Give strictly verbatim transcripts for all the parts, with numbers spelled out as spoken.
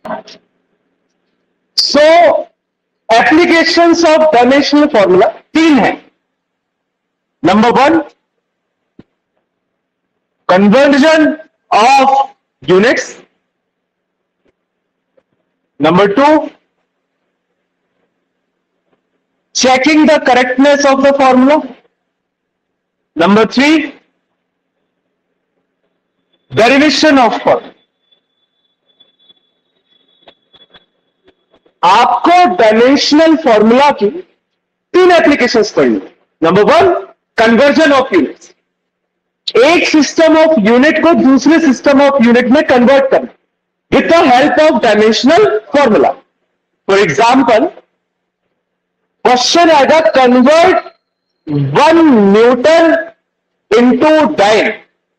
So applications of dimensional formula तीन है. Number one, conversion of units. Number two, checking the correctness of the formula. Number three, derivation of formula. आपको dimensional formula की तीन applications पढ़नी. Number one, conversion of units. एक system of unit को दूसरे system of unit में convert करना with the help of dimensional formula. For example, question आएगा convert one Newton into dyne.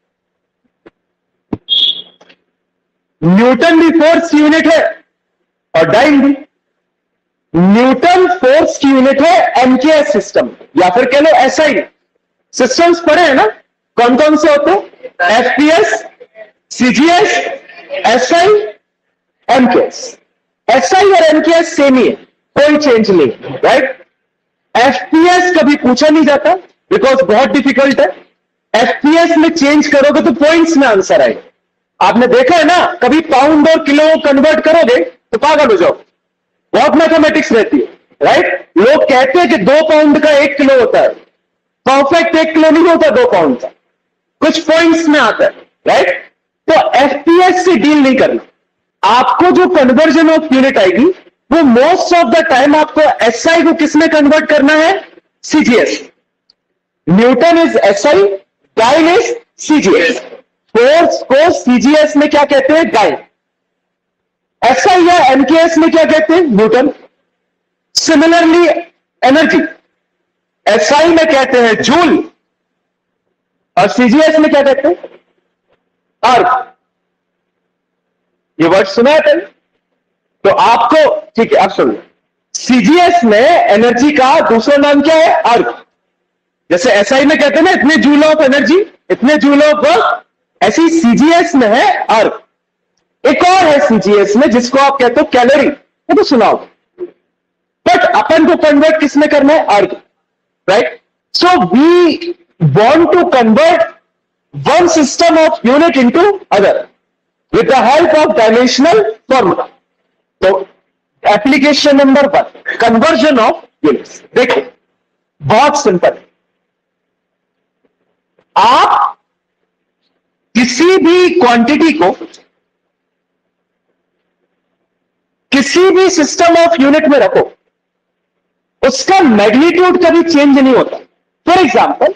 Newton भी फोर्स की यूनिट है और डाइन भी. न्यूटन फोर्स की यूनिट है एमकेएस सिस्टम, या फिर कह लो एसआई सिस्टम्स पढ़े हैं ना, कौन कौन से होते हैं? FPS, CGS, SI, MKS. SI और एमकेएस सेम ही है, कोई चेंज नहीं, राइट. एफपीएस कभी पूछा नहीं जाता बिकॉज बहुत डिफिकल्ट है. एफपीएस में चेंज करोगे तो पॉइंट्स में आंसर आएगा. आपने देखा है ना, कभी पाउंड और किलो कन्वर्ट करोगे तो पागल हो जाओ, बहुत मैथमेटिक्स रहती है, राइट. लोग कहते हैं कि दो पाउंड का एक किलो होता है. परफेक्ट एक किलो नहीं होता दो पाउंड का, कुछ पॉइंट्स में आता है, राइट. तो एफपीएस से डील नहीं करना. आपको जो कन्वर्जन ऑफ यूनिट आएगी वो मोस्ट ऑफ द टाइम आपको एसआई को किसमें कन्वर्ट करना है? CGS. Newton is SI, dyne is CGS. Force को सीजीएस में क्या कहते हैं? डाइन. एसआई या एमकेएस में क्या कहते हैं? न्यूटन. सिमिलरली एनर्जी, एसआई में कहते हैं जूल और सीजीएस में क्या कहते हैं? अर्थ. ये वर्ड सुना है पहले? तो आपको, ठीक है, आप सुन लो. सीजीएस में एनर्जी का दूसरा नाम क्या है? अर्थ. जैसे एसआई में कहते हैं ना इतने जूल ऑफ एनर्जी, इतने जूल ऑफ वर्क, ऐसी सीजीएस में है अर्थ. एक और है सीजीएस में जिसको आप कहते हो कैलोरी, वो तो सुनाओ. बट अपन को कन्वर्ट किसमें करना है? अर्थ, right? So we want to convert one system of unit into other with the help of dimensional formula. So application number one, conversion of units. देखो बहुत सिंपल. आप किसी भी क्वांटिटी को किसी भी सिस्टम ऑफ यूनिट में रखो, उसका मैग्नीट्यूड कभी चेंज नहीं होता. For example,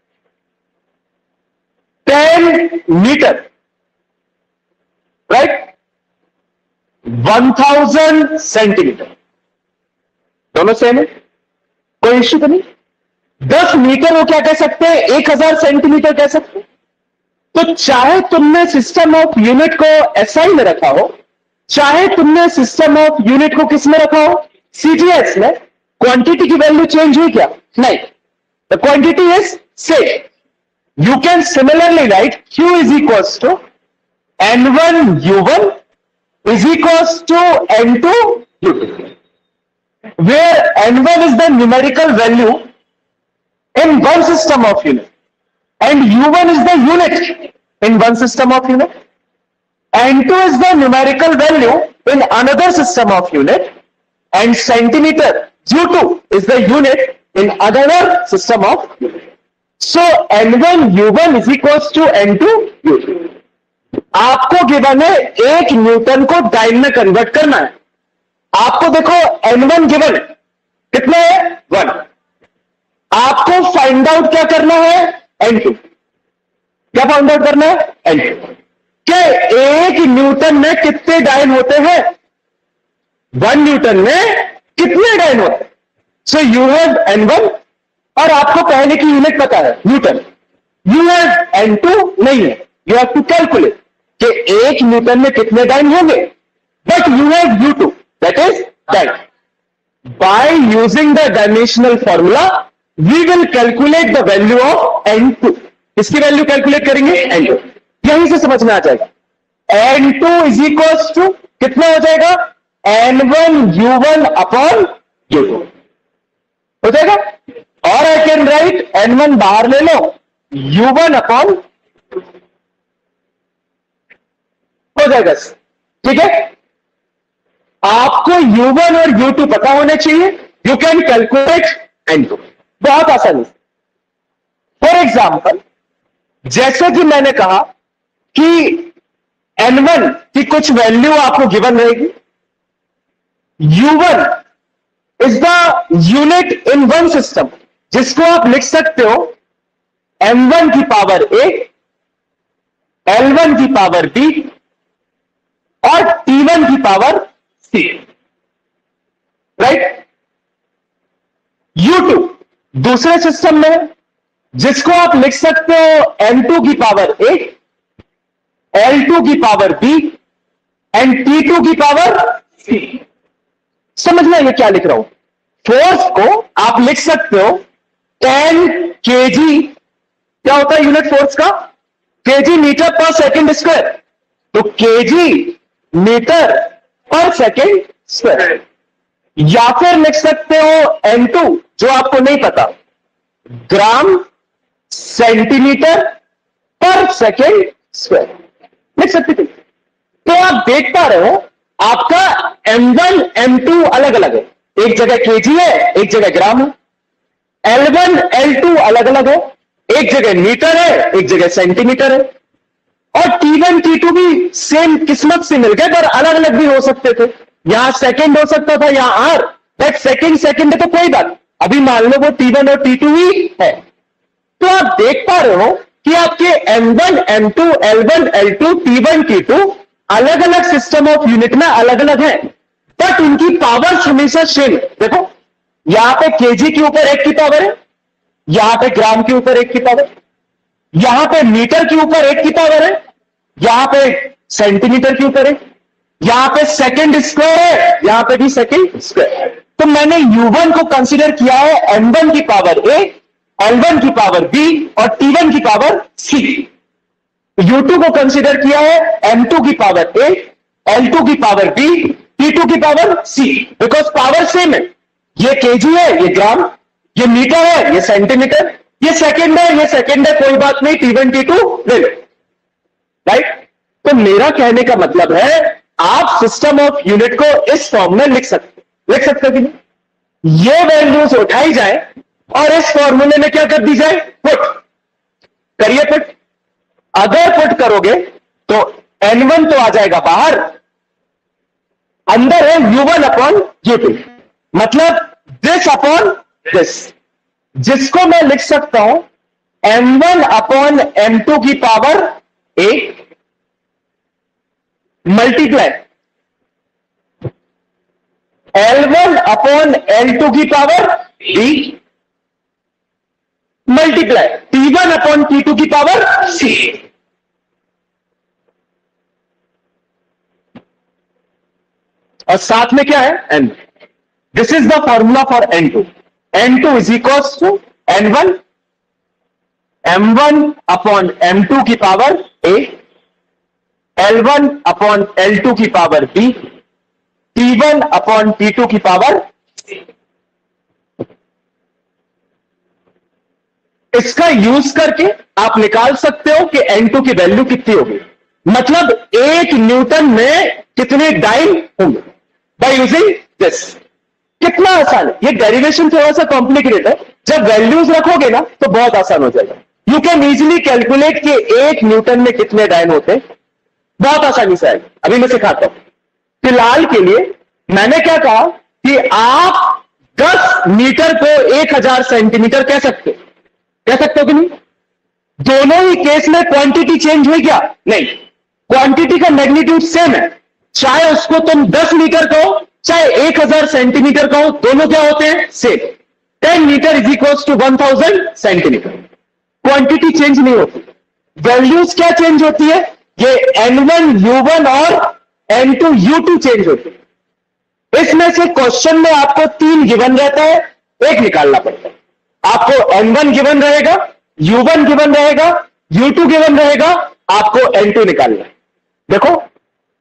ten metre, right, one thousand centimetre, दोनों सेम है, कोई इश्यू तो नहीं. दस मीटर वो क्या कह सकते हैं? एक हजार सेंटीमीटर कह सकते हैं. तो चाहे तुमने सिस्टम ऑफ यूनिट को एसआई में रखा हो, चाहे तुमने सिस्टम ऑफ यूनिट को किस में रखा हो? सीजीएस में, क्वांटिटी की वैल्यू चेंज हुई क्या? नहीं. The quantity is same. You can similarly write Q is equals to N one U one is equals to N two U two, where N one is the numerical value in one system of unit and U one is the unit in one system of unit. N two is the numerical value in another system of unit, and centimeter U two is the unit in another system of unit. So N one U one is equals to N two U two. आपको given है एक Newton को dine में convert करना है. आपको देखो N one given कितना है? वन. आपको फाइंड आउट क्या करना है? N two. क्या फाइंड आउट करना है? N two. कि एक न्यूटन में कितने डाइन होते हैं? वन न्यूटन में कितने डाइन होते हैं? So you have N one, और आपको पहले की यूनिट पता है newton. You have N two नहीं है. यू हैव टू कैलकुलेट कि एक न्यूटन में कितने डाइन होंगे. But you have U two, that is dyne. By using the dimensional formula we will calculate the value of N two. इसकी value calculate करेंगे? N two. यहीं से समझ में आ जाएगा. N two is equals to कितना हो जाएगा? N one U one upon U two हो जाएगा। और I can write N one बाहर ले लो, यू वन अपॉन हो जाएगा। ठीक है, आपको यू वन और यू टू पता होने चाहिए। You can calculate N two बहुत आसानी से। फॉर एग्जाम्पल, जैसे कि मैंने कहा कि एन वन की कुछ वैल्यू आपको गिवन रहेगी, U one is the unit in one system, जिसको आप लिख सकते हो एम वन की पावर ए, एल वन की पावर बी और टी वन की power C, right. U two दूसरे सिस्टम में, जिसको आप लिख सकते हो एम टू की पावर ए, एल टू की power B and T two की पावर सी। समझना ये क्या लिख रहा हूं। फोर्स को आप लिख सकते हो टेन केजी, क्या होता है यूनिट फोर्स का? केजी मीटर पर सेकंड स्क्वायर। तो केजी मीटर पर सेकंड स्क्वायर, या फिर लिख सकते हो एन टू, जो आपको नहीं पता, ग्राम सेंटीमीटर पर सेकंड स्क्वायर लिख सकते थे। तो आप देख पा रहे हो आपका एम वन एम टू अलग अलग है, एक जगह केजी है, एक जगह ग्राम है। एल वन एल टू अलग अलग है, एक जगह मीटर है, एक जगह सेंटीमीटर है। और टी वन टी टू भी सेम किस्मत से मिल गए, पर अलग अलग भी हो सकते थे। यहां सेकंड हो सकता था, यहां आर, बट सेकंड सेकंड है तो कोई बात, अभी मान लो वो टी वन और टी टू ही है। तो आप देख पा रहे हो कि आपके M one M two L one L two T one T two अलग अलग सिस्टम ऑफ यूनिट में अलग अलग है, बट उनकी पावर हमेशा सेम। देखो यहां पे केजी के ऊपर एक की पावर है, यहां पे ग्राम के ऊपर एक की पावर, यहां पे मीटर के ऊपर एक की पावर है, यहां पे सेंटीमीटर के ऊपर है, यहां पे सेकंड स्क्वायर है, यहां पे भी सेकंड स्क्वायर। तो मैंने यू वन को कंसीडर किया है एम वन की पावर ए, एल वन की पावर बी और टी वन की पावर सी। यू टू को कंसीडर किया है एम टू की पावर ए, एल टू की पावर बी, टी टू की power C, because power same है। ये केजी है, ये ग्राम, ये मीटर है, ये सेंटीमीटर, ये सेकंड है, ये सेकंड है, कोई बात नहीं, टी वन टी टू ले लो, राइट। तो मेरा कहने का मतलब है आप सिस्टम ऑफ यूनिट को इस फॉर्म में लिख सकते लिख सकते कि नहीं? ये वैल्यूज उठाई जाए और इस फॉर्मूले में क्या कर दी जाए? पुट करिए, पुट। अगर पुट करोगे तो एन वन तो आ जाएगा बाहर, अंदर है U one upon U two, मतलब दिस अपॉन दिस, जिसको मैं लिख सकता हूं M one upon M two की power A multiply L one upon L two की power B multiply T one upon T two की पावर सी। और साथ में क्या है? N. This is the formula for N two. N two is equals to N one M one upon M two की power A, L one upon L two की power B, T one upon T two की power C. इसका use करके आप निकाल सकते हो कि एन टू की वैल्यू कितनी होगी, मतलब एक न्यूटन में कितने डाइन होंगे बाय यूजिंग दिस। कितना आसान है। ये डेरिवेशन थोड़ा सा कॉम्प्लिकेटेड है, जब वैल्यूज रखोगे ना तो बहुत आसान हो जाएगा। यू कैन इजीली कैलकुलेट कि एक न्यूटन में कितने डाइन होते हैं, बहुत आसानी से आएगा। अभी मैं सिखाता हूं। फिलहाल के लिए मैंने क्या कहा कि आप दस मीटर को एक हजार सेंटीमीटर कह सकते हो, कह सकते हो कि नहीं? दोनों ही केस में क्वांटिटी चेंज हुई क्या? नहीं, क्वांटिटी का मैग्नीट्यूड सेम है। चाहे उसको तुम दस मीटर कहो चाहे एक हजार सेंटीमीटर कहो, दोनों क्या होते हैं? Same. Ten metre is equal to one thousand centimetre. Quantity change नहीं होती, वैल्यूज क्या चेंज होती है? ये एन वन यू वन और N two U two change होती है। इसमें से क्वेश्चन में आपको तीन गिवन रहता है, एक निकालना पड़ता है। आपको एन वन गिवन रहेगा, यू वन गिवन रहेगा, यू टू गिवन रहेगा, आपको एन टू निकालना है। देखो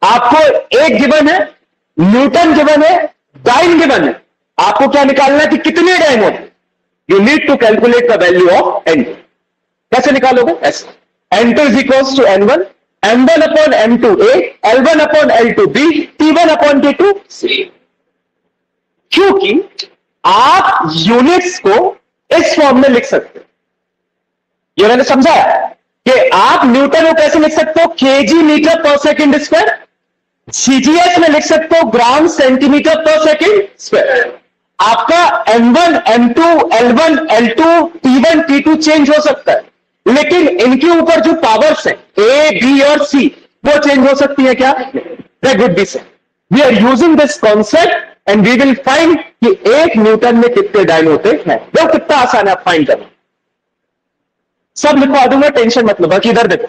आपको एक गिवन है, न्यूटन गिवन है, डाइन गिवन है, आपको क्या निकालना है कि कितने डाइन होते हैं। You need to calculate the value of N two. कैसे निकालोगे? ऐसे N two is equal to N one, M one upon M two A, L one upon L two B, T one upon T two C. क्योंकि आप units को इस form में लिख सकते हो। ये मैंने समझाया कि आप न्यूटन को कैसे लिख सकते हो, KG metre per second square. CGS में लिख सकते हो gram centimetre per second square. आपका M one, M two, L one, L two, T one, T two change हो सकता है, लेकिन इनके ऊपर जो पावर्स हैं ए, बी और सी, वो चेंज हो सकती है क्या? That would be same. We are using this concept and we will find कि एक न्यूटन में कितने डाइन होते हैं। वो कितना आसान है आप फाइंड करना। सब लिखवा दूंगा, टेंशन मत लो। बाकी इधर देखो,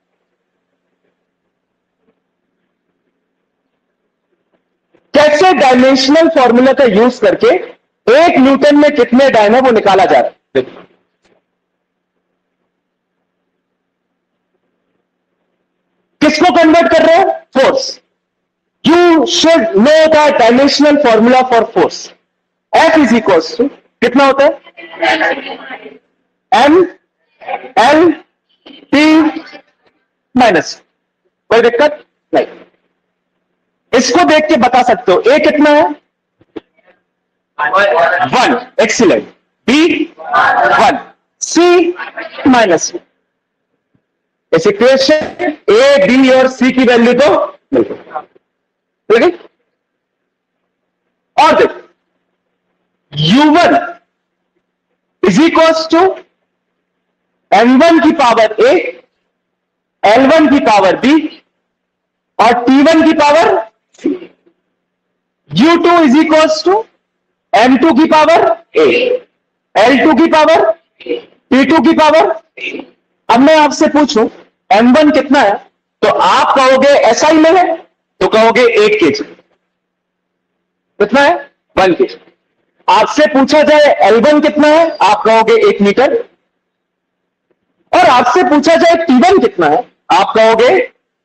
कैसे डायमेंशनल फॉर्मूला का यूज करके एक न्यूटन में कितने डाइन है वो निकाला जा रहा है। देखो, किसको कन्वर्ट कर रहे हैं? Force. You should know the dimensional formula for force. F is equal to कितना होता है? M L T minus. कोई दिक्कत नहीं। इसको देख के बता सकते हो ए कितना है? One. Excellent. B one, C minus one. इस इक्वेशन ए, बी और सी की वैल्यू तो मिलती है। ठीक है? और देखो, U one is equals to M one की पावर ए, एल वन की पावर बी और टी वन की power C. U two is equals to M two की पावर ए, एल टू की पावर, टी टू की power. अब मैं आपसे पूछूं एम वन कितना है, तो आप कहोगे एसआई में है, तो कहोगे एक केजी। कितना है? One KG. आपसे पूछा जाए एल वन कितना है, आप कहोगे एक मीटर। और आपसे पूछा जाए टी वन कितना है, आप कहोगे,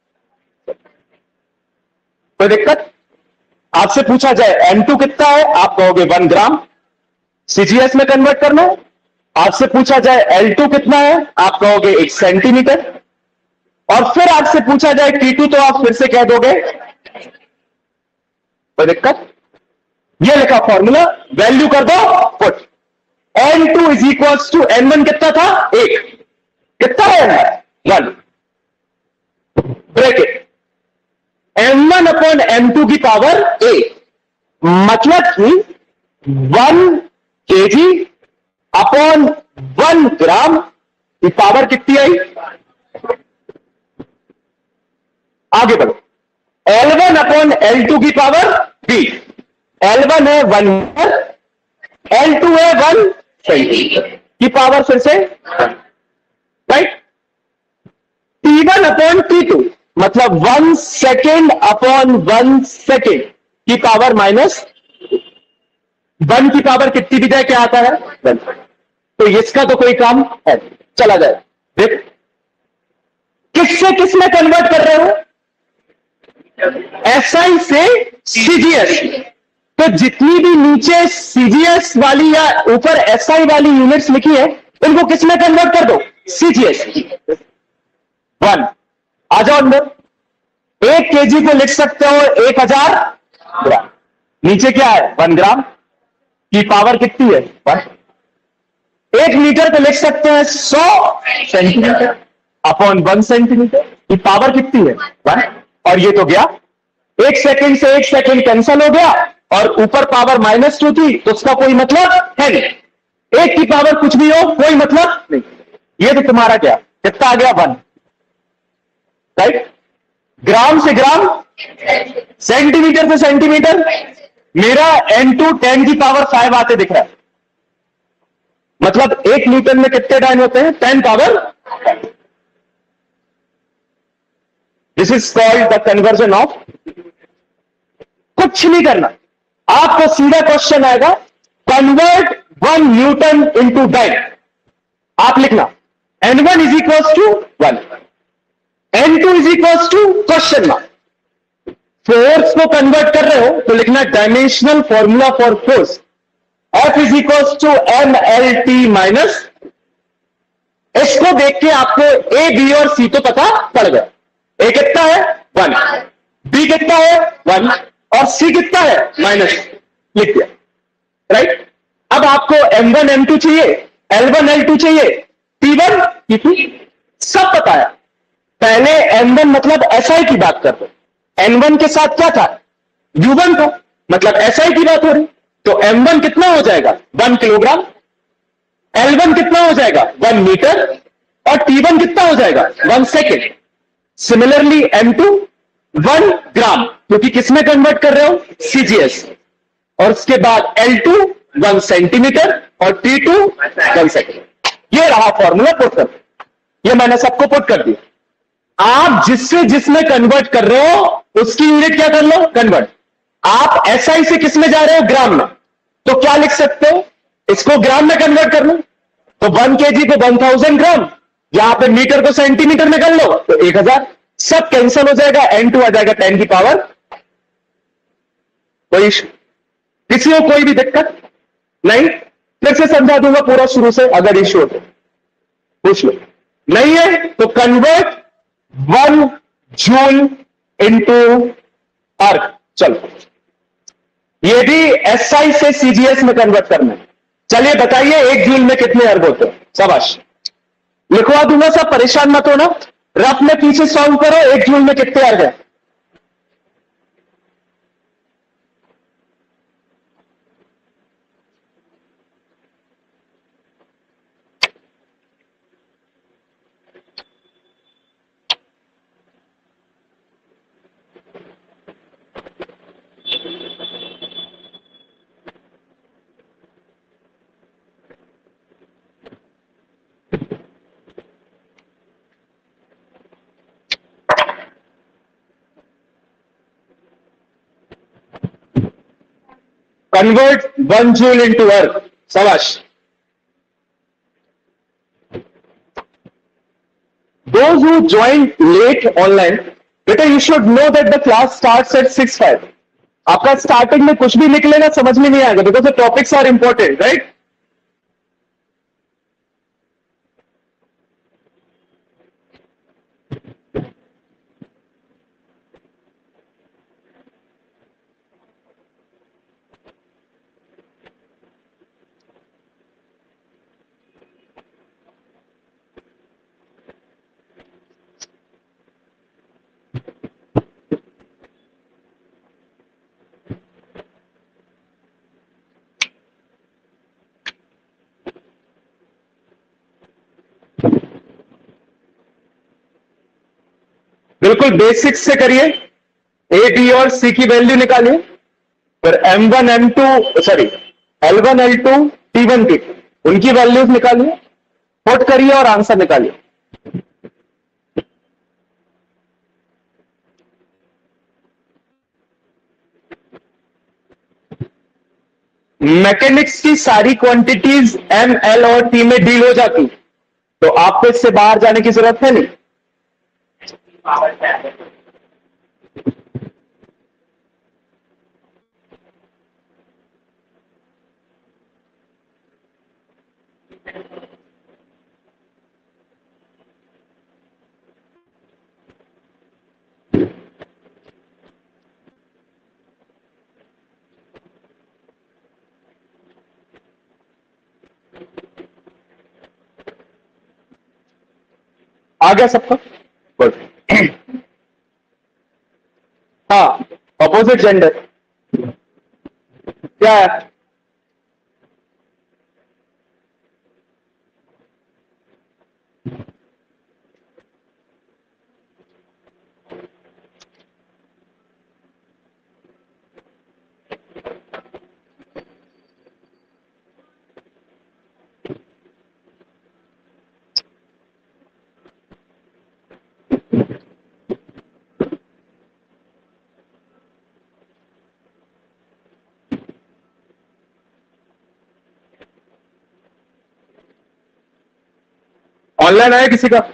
कोई दिक्कत? आपसे पूछा जाए एम टू कितना है, आप कहोगे वन ग्राम। सीजीएस में कन्वर्ट करना है। आपसे पूछा जाए एल टू कितना है, आप कहोगे एक सेंटीमीटर। और फिर आपसे पूछा जाए टी टू, तो आप फिर से कह दोगे। कोई दिक्कत? ये लिखा फॉर्मूला, वैल्यू कर दो put. N two is equal to N one कितना था? एक। कितना है? One. Bracket M one upon M two की पावर ए, मतलब कि one KG upon one gram की पावर कितनी आई? आगे बढ़ो। L one upon L two की पावर बी। एल वन है वन मीटर, एल टू है वन सेंटीमीटर की पावर फिर से right. T one upon T two मतलब one second upon one second की पावर माइनस वन की पावर कितनी भी जाए क्या आता है? वन। तो इसका तो कोई काम है, चला जाए। देख किससे किस में कन्वर्ट कर रहे हो? एसआई से सीजीएस। तो जितनी भी नीचे सीजीएस वाली या ऊपर एसआई वाली यूनिट्स लिखी है, इनको किस में कन्वर्ट कर दो? सीजीएस। वन। आ जाओ अंदर। एक केजी को लिख सकते हो एक हजार ग्राम। नीचे क्या है? वन ग्राम की पावर कितनी है? वन। एक मीटर को लिख सकते हैं सौ सेंटीमीटर अपॉन वन सेंटीमीटर की पावर कितनी है? वन। और ये तो गया, एक सेकंड से एक सेकंड कैंसिल हो गया और ऊपर पावर माइनस टू थी, तो उसका कोई मतलब है नहीं। एक की पावर कुछ भी हो कोई मतलब नहीं। ये तो तुम्हारा क्या कितना आ गया? वन। राइट। ग्राम से ग्राम, सेंटीमीटर से सेंटीमीटर। मेरा एन टू टेन की पावर फाइव आते दिख रहा है, मतलब एक न्यूटन में कितने डाइन होते हैं? Ten power. This is called the conversion of. कुछ नहीं करना, आपको सीधा क्वेश्चन आएगा, convert one Newton into dyne. आप लिखना N one is equal to one, N two is equal to question mark, force को कन्वर्ट कर रहे हो तो लिखना dimensional formula for force, F is equal to M L T minus. इसको देख के आपको ए बी और सी तो पता पड़ गया। ए कितना है वन, बी कितना है वन और सी कितना है माइनस, लिख दिया राइट। अब आपको एम वन एम टू चाहिए, एल वन एल टू चाहिए, टी वन टी टू सब पता है। पहले एम वन मतलब एसआई की बात कर दो, एन वन के साथ क्या था यू वन था, मतलब एसआई की बात हो रही, तो एम वन कितना हो जाएगा वन किलोग्राम, एल वन कितना हो जाएगा वन मीटर और टी वन कितना हो जाएगा one second. Similarly M two one gram, क्योंकि किसमें कन्वर्ट कर रहे हो सीजीएस, और उसके बाद एल टू वन सेंटीमीटर और टी टू वन सेकेंड। ये रहा फॉर्मूला पुट कर, ये मैंने सबको पुट कर दिया। आप जिससे जिसमें कन्वर्ट कर रहे हो उसकी यूनिट क्या कर लो कन्वर्ट। आप एसआई से किसमें जा रहे हो ग्राम में, तो क्या लिख सकते हो इसको ग्राम में कन्वर्ट कर लो, तो वन केजी को वन थाउजेंड ग्राम, यहां पे मीटर को सेंटीमीटर में कर लो तो एक हजार, सब कैंसिल हो जाएगा, एन टू आ जाएगा टेन की पावर। कोई इशू, किसी को कोई भी दिक्कत नहीं, फिर से समझा दूंगा पूरा शुरू से, अगर इशू हो तो पूछ लो, नहीं है तो कन्वर्ट वन जूल इंटू अर्क। चलो ये भी एसआई से सीजीएस में कन्वर्ट करना है। चलिए बताइए एक जूल में कितने अर्ग होते हैं, शाबाश, लिखवा दूंगा सब, परेशान मत होना, रफ में पीछे सॉल्व करो, एक जूल में कितने अर्ग है। Convert one joule into work. Shabash. Those who joined late online, बेटा you should know that the class starts at six five. आपका स्टार्टिंग में कुछ भी निकलेगा समझ में नहीं आएगा, because the topics are important, right? बिल्कुल बेसिक्स से करिए, ए बी और सी की वैल्यू निकालिए, फिर M one M two sorry L one L two T one T two उनकी वैल्यूज निकालिए, पुट करिए और आंसर निकालिए। मैकेनिक्स की सारी क्वांटिटीज एम एल और टी में डील हो जाती, तो आपको इससे बाहर जाने की जरूरत है नहीं। आ गया सबका, गुड। हाँ, ऑपोजिट जेंडर क्या है? ऑनलाइन आया किसी का?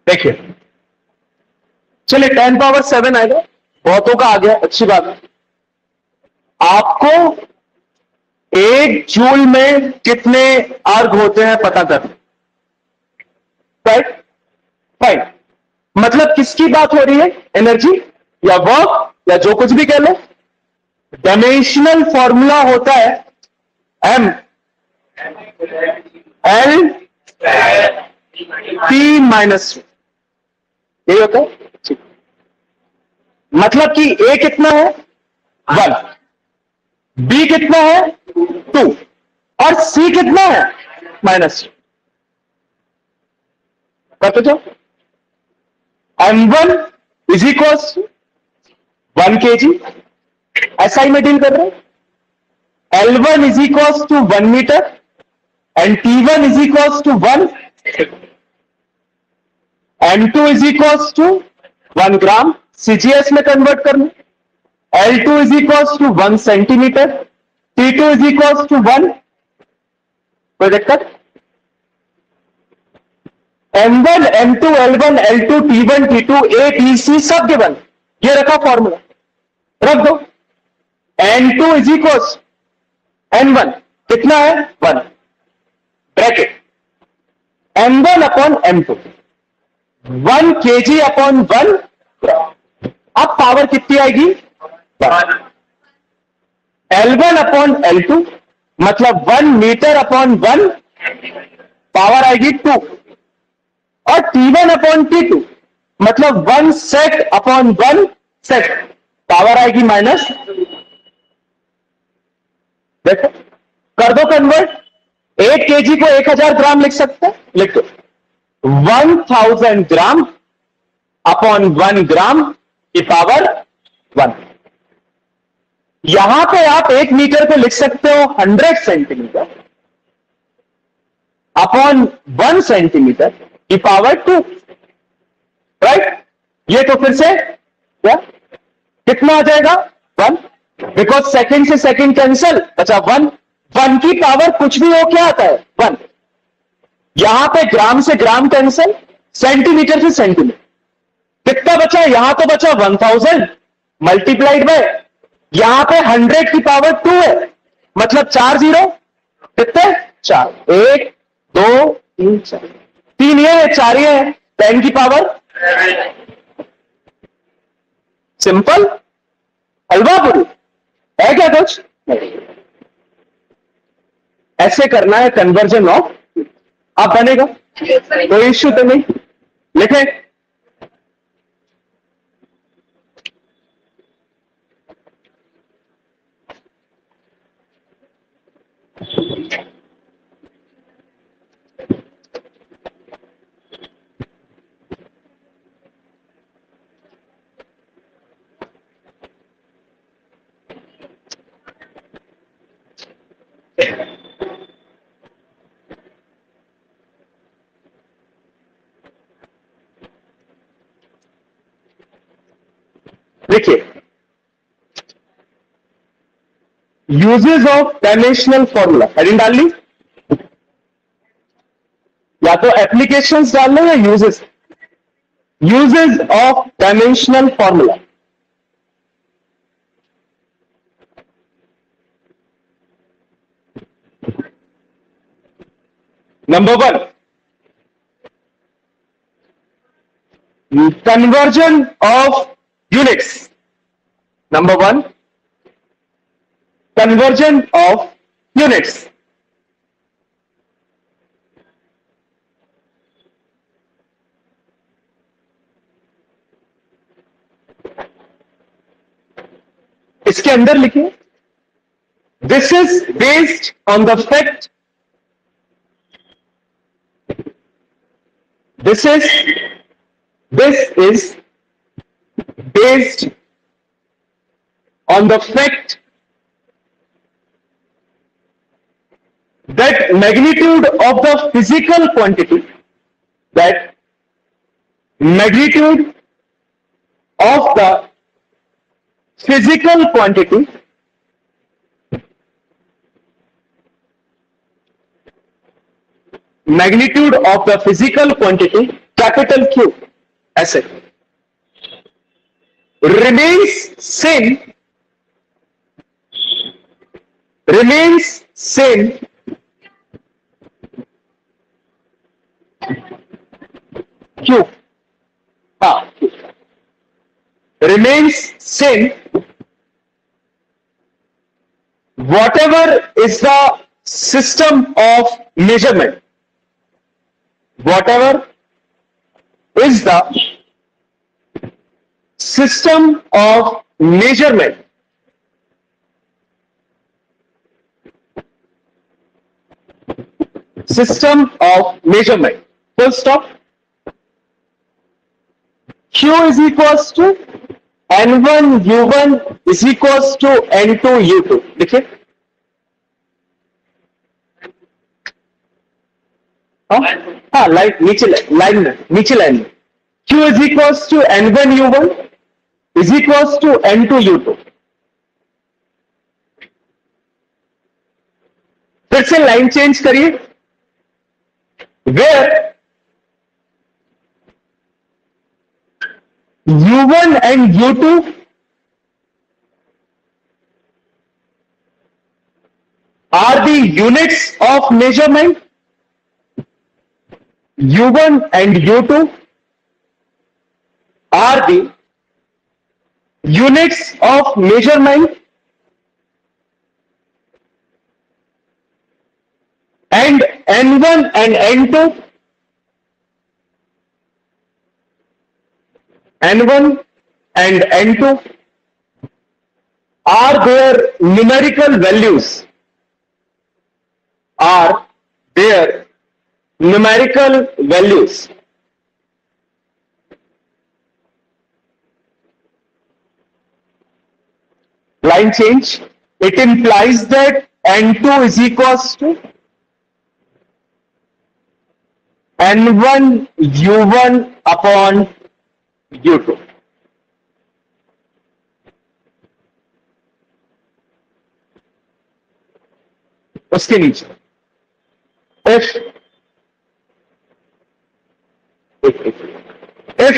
देखिए, चलिए टेन पावर सेवन आएगा, बहुतों का आ गया, अच्छी बात है। आपको एक जूल में कितने अर्ग होते हैं पता कर, राइट? फाइन। मतलब किसकी बात हो रही है? एनर्जी या वर्क या जो कुछ भी कह लो। डायमेंशनल फॉर्मूला होता है M L T minus two, यही होता है। ठीक, मतलब कि ए कितना है? वन, बी कितना है? टू, और सी कितना है? Minus two. करते जाओ। M one is equal to one K G, ऐसा ही मैं डील कर रहा हूं। L one is equal to one metre and T one is equal to one, M two is equal to one gram, CGS में convert करना। L two is equal to one centimetre, T two is equal to one. कोई दिक्कत? M one, M two, L one, L two, T one, T two, A, B, C सब given, ये रखा formula, रख दो। N two is equal N one कितना है? One, bracket M one upon M two, one K G upon one. अब power कितनी आएगी? L one upon L two, मतलब one metre upon one, power आएगी टू। और T one upon T two, मतलब one sec upon one sec, power आएगी minus. देखो, कर दो कन्वर्ट। एक केजी को एक हजार ग्राम लिख सकते हैं, लिख दो। One thousand gram upon one gram की पावर वन। यहां पे आप एक मीटर को लिख सकते हो hundred centimetre upon one centimetre की पावर टू, राइट? ये तो फिर से क्या कितना आ जाएगा? वन, बिकॉज सेकंड से सेकंड कैंसल, बचा वन। वन की पावर कुछ भी हो क्या आता है? वन। यहां पे ग्राम से ग्राम कैंसल, सेंटीमीटर से सेंटीमीटर, कितना बचा? यहां तो बचा वन थाउजेंड मल्टीप्लाइड बाय, यहां पे हंड्रेड की पावर टू है, मतलब चार जीरो, कितने? चार। एक, दो, तीन, चार, तीन ये है, चार ये है, टेन की पावर। सिंपल हलवा पूरी है क्या कुछ? ऐसे करना है कन्वर्जन ऑफ, आप बनेगा, कोई इश्यू तो नहीं। लिखे देखिए, uses of dimensional formula heading डाल ली, या तो एप्लीकेशंस डाल लो या uses. Uses of dimensional formula, number one, conversion of units. Number one, conversion of units. इसके अंदर लिखिए, this is based on the fact, this is This is based on the fact that magnitude of the physical quantity, that magnitude of the physical quantity magnitude of the physical quantity capital Q, ऐसे remains same, remains same Q, हाँ remains same whatever is the system of measurement, whatever is the system of measurement system of measurement, full stop. Q is equals to N one U one is equals to N two U two. देखिए हाँ line नीचे line में नीचे line में Q is equals to N one U one is equals to N two U two. फिर से line change करिए, where U one and U two are the units of measurement, U one and U two are the units of measurement and N one and N two N one and N two are their numerical values, are their numerical values. Line change. It implies that N two is equals to N one U one upon U two. उसके नीचे if if if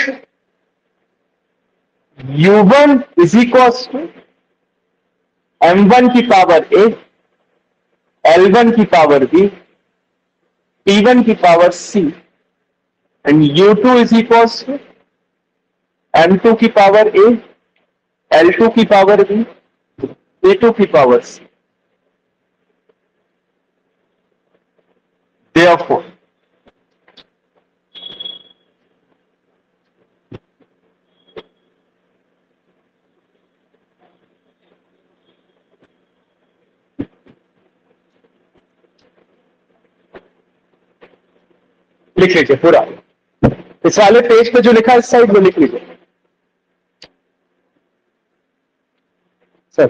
U one is equals to M one की power A, L one की power B, P one की power C and U two is equals to M two की power A, L two की power B, A two की power C. Therefore, लिख लीजिए पूरा, इस वाले पेज पे जो लिखा है इस साइड में लिख लीजिए सर।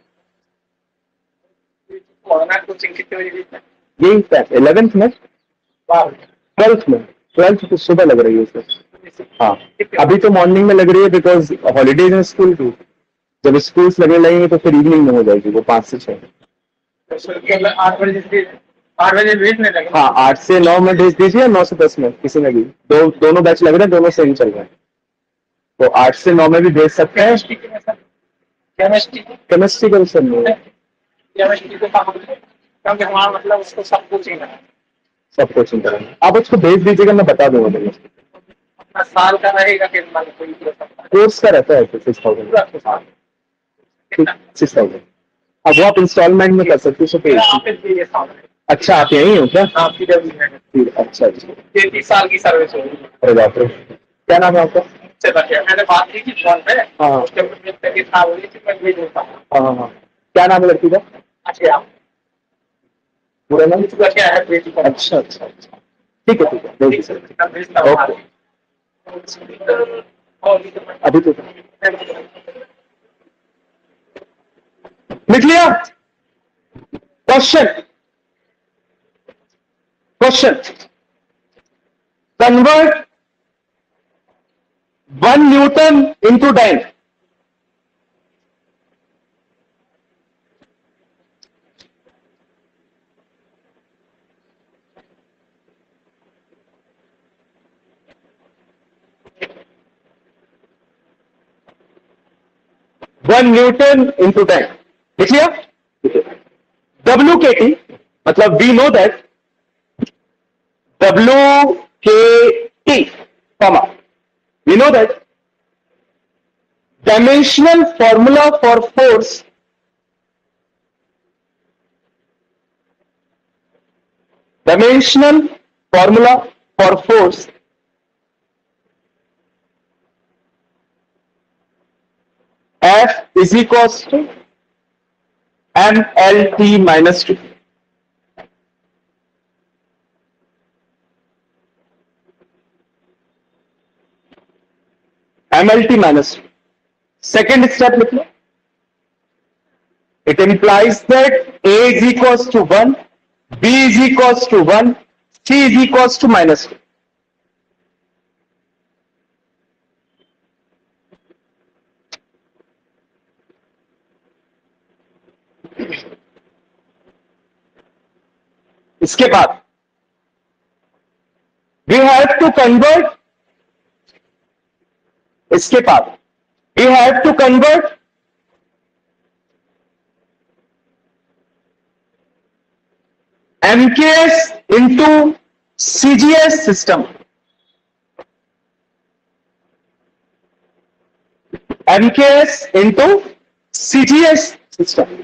कोचिंग कितने बजे? यही इलेवेंथ में, ट्वेल्थ में, ट्वेल्थ तो सुबह लग रही है सर। हाँ अभी तो मॉर्निंग में लग रही है बिकॉज हॉलीडेज है स्कूल की, जब स्कूल्स लगने लगेंगे तो फिर इवनिंग में हो जाएगी वो पाँच से छह। आठ बजे आठ बजे भेजने लगे। हाँ आठ से नौ में भेज दीजिए, नौ से दस में किसी में भी, दो दोनों बैच लग रहे हैं, दोनों सेम चल रहे हैं, तो आठ से नौ में भी भेज सकते हैं। केमिस्ट्री केमिस्ट्री का विषय नहीं है, केमिस्ट्री को क्योंकि हमारा मतलब उसको सब कोचिंग है, सब कोचिंग कराना। आप उसको भेज दीजिएगा, मैं बता दूंगा। मुझे अपना साल का रहेगा कि कोर्स का रहता है सिक्स थाउजेंड सिक्स थाउजेंड अब वो आप इंस्टॉलमेंट में कर सकते हो। अच्छा आप यही हो क्या? आपकी अच्छा अच्छा तैतीस साल की सर्विस होगी। अरे बाप रे, क्या नाम है आपका? मैंने बात की थी फोन पे। हाँ हाँ हाँ, क्या नाम है लड़की का? अच्छा पूरा नाम क्या है? अच्छा अच्छा अच्छा ठीक है ठीक है सर। ओके अभी तो लिख लिया। Question question convert one Newton into dyne. One Newton into dyne, लिख लिया। डब्ल्यू के टी मतलब we know that W K T comma we know that dimensional formula for force dimensional formula for force F is equals to M L T minus two. M L T minus two. Second step लिख लो. It implies that A is equals to one, B is equals to one, C is equals to minus two. इसके बाद we have to convert इसके बाद we have to convert M K S into C G S system. M K S into C G S system.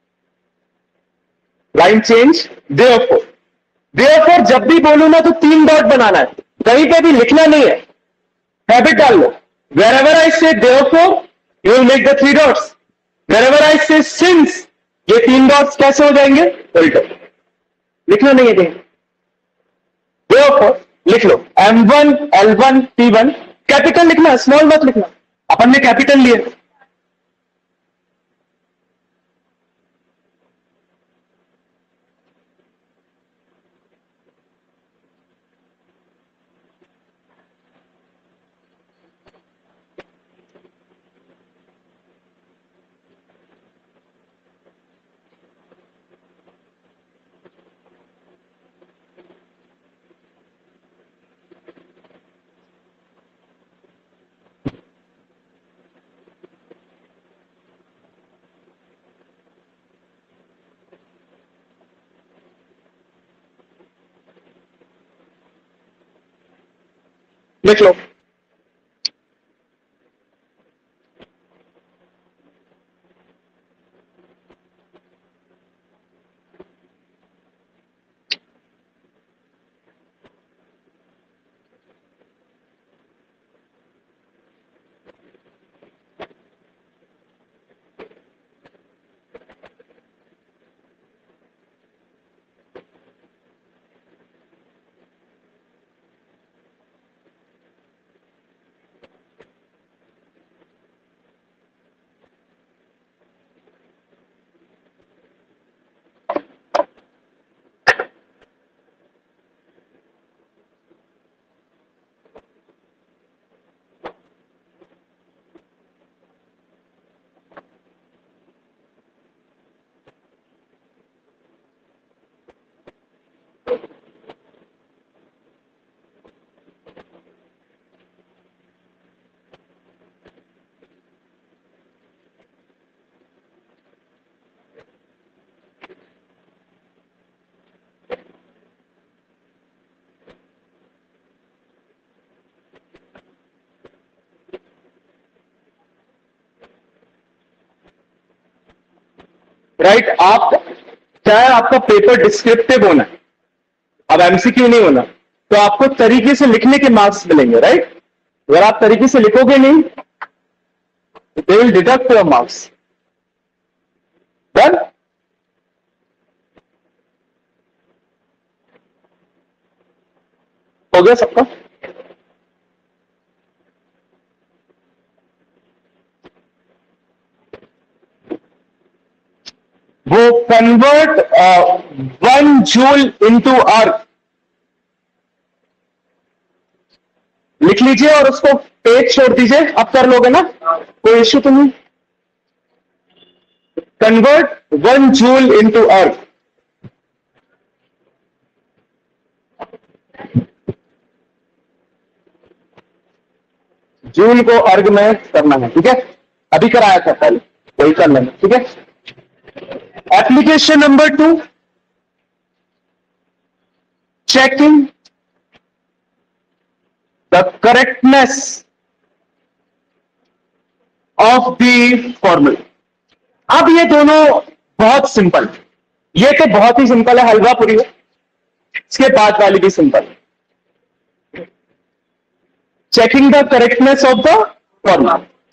Line change. therefore therefore जब भी बोलूं ना तो तीन डॉट बनाना है, कहीं पे भी लिखना नहीं है, हैबिट डाल लो। wherever I say therefore you will make the three dots. wherever I say since ये तीन डॉट्स कैसे हो जाएंगे, उल्टे, लिखना नहीं है कहीं। therefore लिख लो M one L one T one, capital लिखना, स्मॉल मत लिखना, अपन ने कैपिटल लिए। लिख लो राइट right, आप चाहे आपका पेपर डिस्क्रिप्टिव होना, अब एमसीक्यू नहीं होना, तो आपको तरीके से लिखने के मार्क्स मिलेंगे। Right right? अगर आप तरीके से लिखोगे नहीं तो they will deduct your marks. Done. हो गया सबका? वो convert one joule into erg लिख लीजिए और उसको पेज छोड़ दीजिए, अब कर लोगे ना, कोई इश्यू तो नहीं। Convert one joule into erg, joule को अर्ग में करना है, ठीक है, अभी कराया था पहले। वही कर लेंगे, ठीक है। Application number two, checking the correctness of the formula. अब ये दोनों बहुत सिंपल, ये तो बहुत ही सिंपल है, हलवा पूरी है। इसके बाद वाली भी simple, checking the correctness of the formula.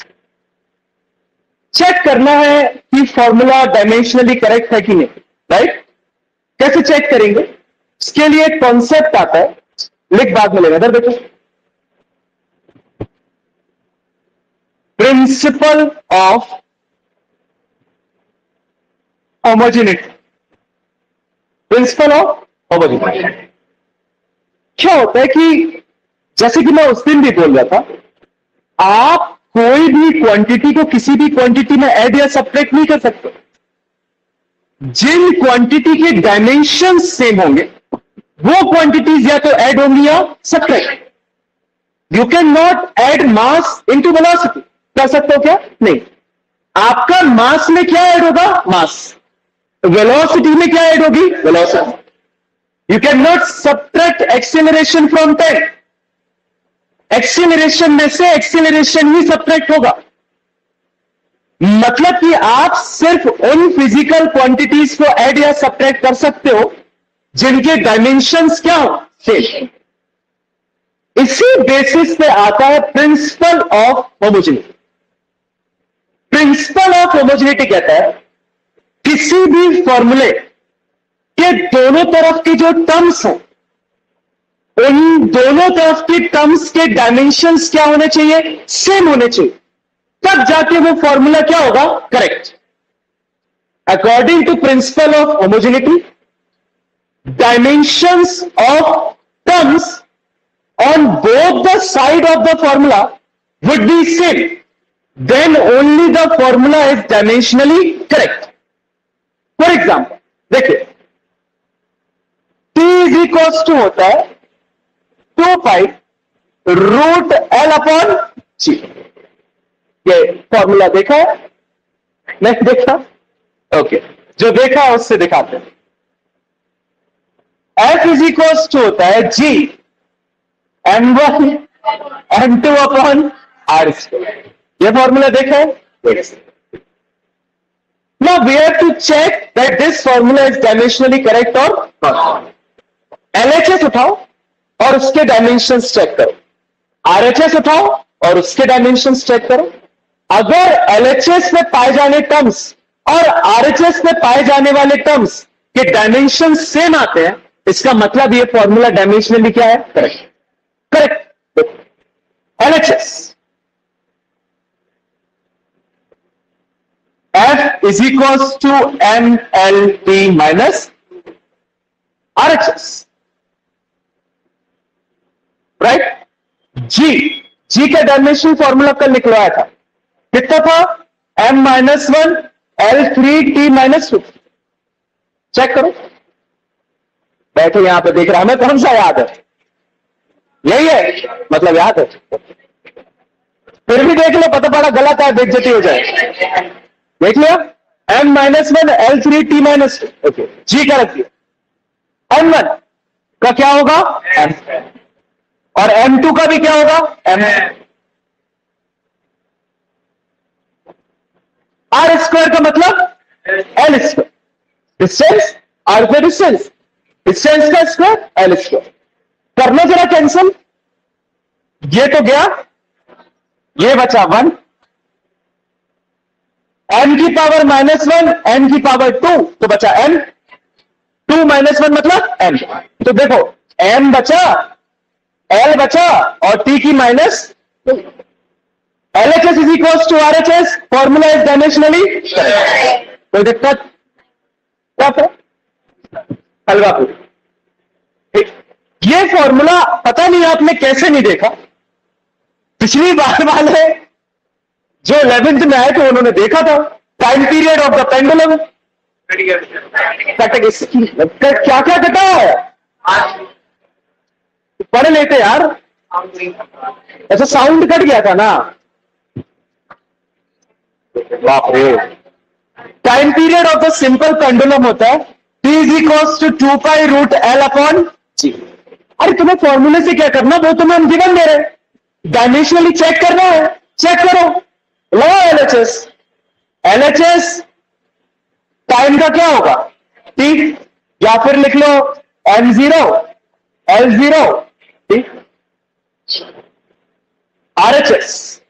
Check करना है कि फॉर्मूला डायमेंशनली करेक्ट है कि नहीं, राइट। कैसे चेक करेंगे, इसके लिए एक कॉन्सेप्ट आता है, लिख बाद में लेना, इधर देखो, principle of homogeneity. Principle of homogeneity क्या होता है कि जैसे कि मैं उस दिन भी बोल रहा था, आप कोई भी क्वांटिटी को किसी भी क्वांटिटी में ऐड या सब्ट्रैक्ट नहीं कर सकते। जिन क्वांटिटी के डायमेंशन सेम होंगे वो क्वांटिटीज या तो ऐड होंगी या subtract. You can not add mass into velocity. कर सकते हो क्या? नहीं। आपका मास में क्या ऐड होगा? मास। वेलोसिटी में क्या ऐड होगी? Velocity. You can not subtract acceleration from time. Acceleration में से एक्सेलरेशन ही सब्ट्रैक्ट होगा। मतलब कि आप सिर्फ उन फिजिकल क्वांटिटीज को ऐड या सब्ट्रैक्ट कर सकते हो जिनके डायमेंशंस क्या हो? सेम। इसी बेसिस पे आता है principle of homogeneity. Principle of homogeneity कहता है किसी भी फॉर्मूले के दोनों तरफ की जो टर्म्स हो, उन दोनों तरफ की टर्म्स के डायमेंशंस क्या होने चाहिए? सेम होने चाहिए। तब जाके वो फॉर्मूला क्या होगा? Correct. According to principle of homogeneity, dimensions of terms on both the side of the formula would be same, then only the formula is dimensionally correct. For example देखिए, T इज इक्वल टू होता है two pi root L upon G. ये formula देखा है? नहीं देखा? Okay, जो देखा है उससे दिखाते हैं। F इज इक्वल टू होता है G M one M two upon R square. ये फॉर्मूला देखा है? Now we have to check that this formula is dimensionally correct or not. L H S उठाओ और उसके डायमेंशंस चेक करो। R H S उठाओ और उसके डायमेंशंस चेक करो। अगर L H S में पाए जाने टर्म्स और R H S में पाए जाने वाले टर्म्स के डायमेंशंस सेम आते हैं, इसका मतलब ये फॉर्मूला डायमेंशनली क्या है? Correct. Correct. L H S F is equals to M L T minus R H S, right. G G का डायमेंशन फॉर्मूला कल निकलवाया था, कितना था? M minus one L three T minus two. Check करो, बैठे यहां पे देख रहा, हमें कौन सा याद है? यही है, मतलब याद है। फिर भी देख लो, पता पड़ा गलत है, बेइज्जती हो जाए। देख लिया, m minus one L three T minus two. Okay, G का रख दिया। एम वन का क्या होगा? m, और एम टू का भी क्या होगा? m। आर स्क्वायर का मतलब एल स्क्वायर। डिस्टेंस आर का डिस्टेंस, डिस्टेंस का स्क्वायर एल स्क्वायर। करना जरा कैंसिल, ये तो गया, ये बचा वन, m की पावर माइनस वन, m की पावर टू, तो बचा m। टू माइनस वन मतलब m। तो देखो, m बचा, l बचा और t की minus two. L H S is equals to R H S, formula is dimensionally. कोई दिक्कत? क्या है? हलवा पूरी। ये फॉर्मूला पता नहीं आपने कैसे नहीं देखा। पिछली बार वाले जो इलेवेंथ में आए थे उन्होंने देखा था, time period of the pendulum. क्या क्या कटा है? पढ़ लेते यार। ऐसा साउंड कट गया था ना। बाप रे, time period of the simple pendulum होता है T is equals to two pi root L upon G. अरे तुम्हें फॉर्मूले से क्या करना, वो तुम्हें हम गिवन दे रहे हैं, डायमेंशनली चेक करना है, चेक करो, लगाओ एलएचएस। एलएचएस टाइम का क्या होगा ठीक, या फिर लिख लो एम जीरो एल जीरो ठीक, आरएचएस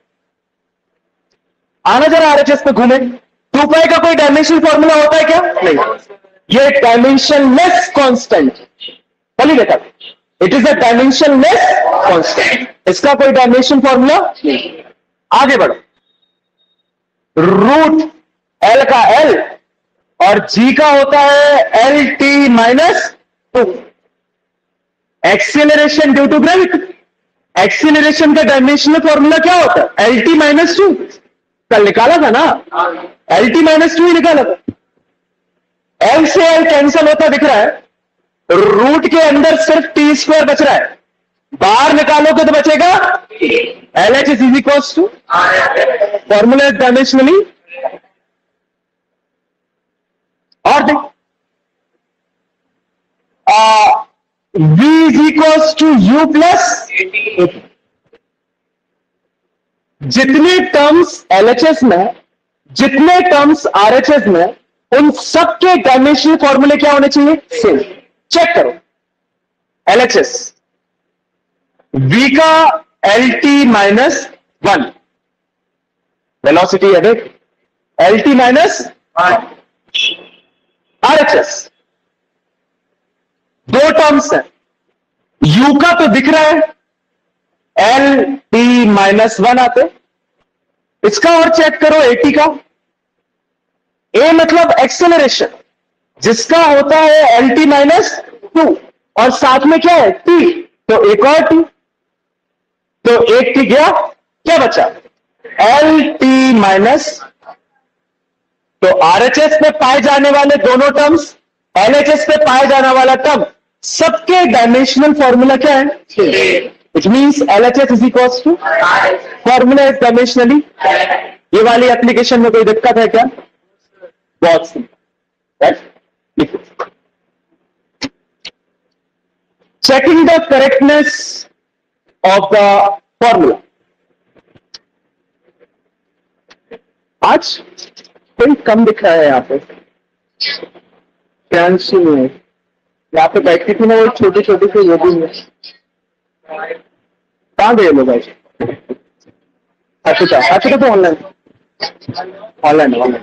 आना जरा आरएचएस पे घूमे। टू पाई का कोई डायमेंशन फॉर्मूला होता है क्या, नहीं, ये डायमेंशनलेस कांस्टेंट, बोली बेटा, it is a dimensionless constant, इसका कोई डायमेंशन फॉर्मूला नहीं। आगे बढ़ो, रूट एल का एल और जी का होता है L T minus two, acceleration due to gravity. Acceleration का डायमेंशनल फॉर्मूला क्या होता है, एल टी माइनस टू, कल निकाला था ना, एल टी माइनस टू ही निकाला था। एल से एल कैंसिल होता दिख रहा है, रूट के अंदर सिर्फ टी स्क्वायर बच रहा है, बाहर निकालोगे तो बचेगा L H is equal to, formula dimensionally. और देख v is equal to u plus, जितने टर्म्स एलएचएस में, जितने टर्म्स आरएचएस में, उन सबके डायमेंशनल फॉर्मूले क्या होने चाहिए, सेम। चेक करो एलएचएस, v का L T minus one, velocity है देख, L T minus one, RHS दो टर्म्स है, u का तो दिख रहा है एल टी माइनस वन आते, इसका और चेक करो एटी का, ए मतलब एक्सेलरेशन जिसका होता है एल टी माइनस टू, और साथ में क्या है टी, तो एक और टी, तो एक टी गया, क्या बचा एल टी माइनस, तो आरएचएस पे पाए जाने वाले दोनों टर्म्स, एलएचएस पे पाए जाने वाला टर्म, सबके डायमेंशनल फॉर्मूला क्या है, which means L H S is equals to formula is dimensionally. ये वाली एप्लीकेशन में कोई दिक्कत है क्या, बहुत सिंपल, लिखो, checking the correctness of the formula. आज कोई कम दिख रहा है यहाँ पे, चांस ही नहीं है, यहाँ पे बैठती थी ना वो छोटी छोटी से, ये भी नहीं, कहाँ गए लोग आज, अच्छा अच्छा तो online online online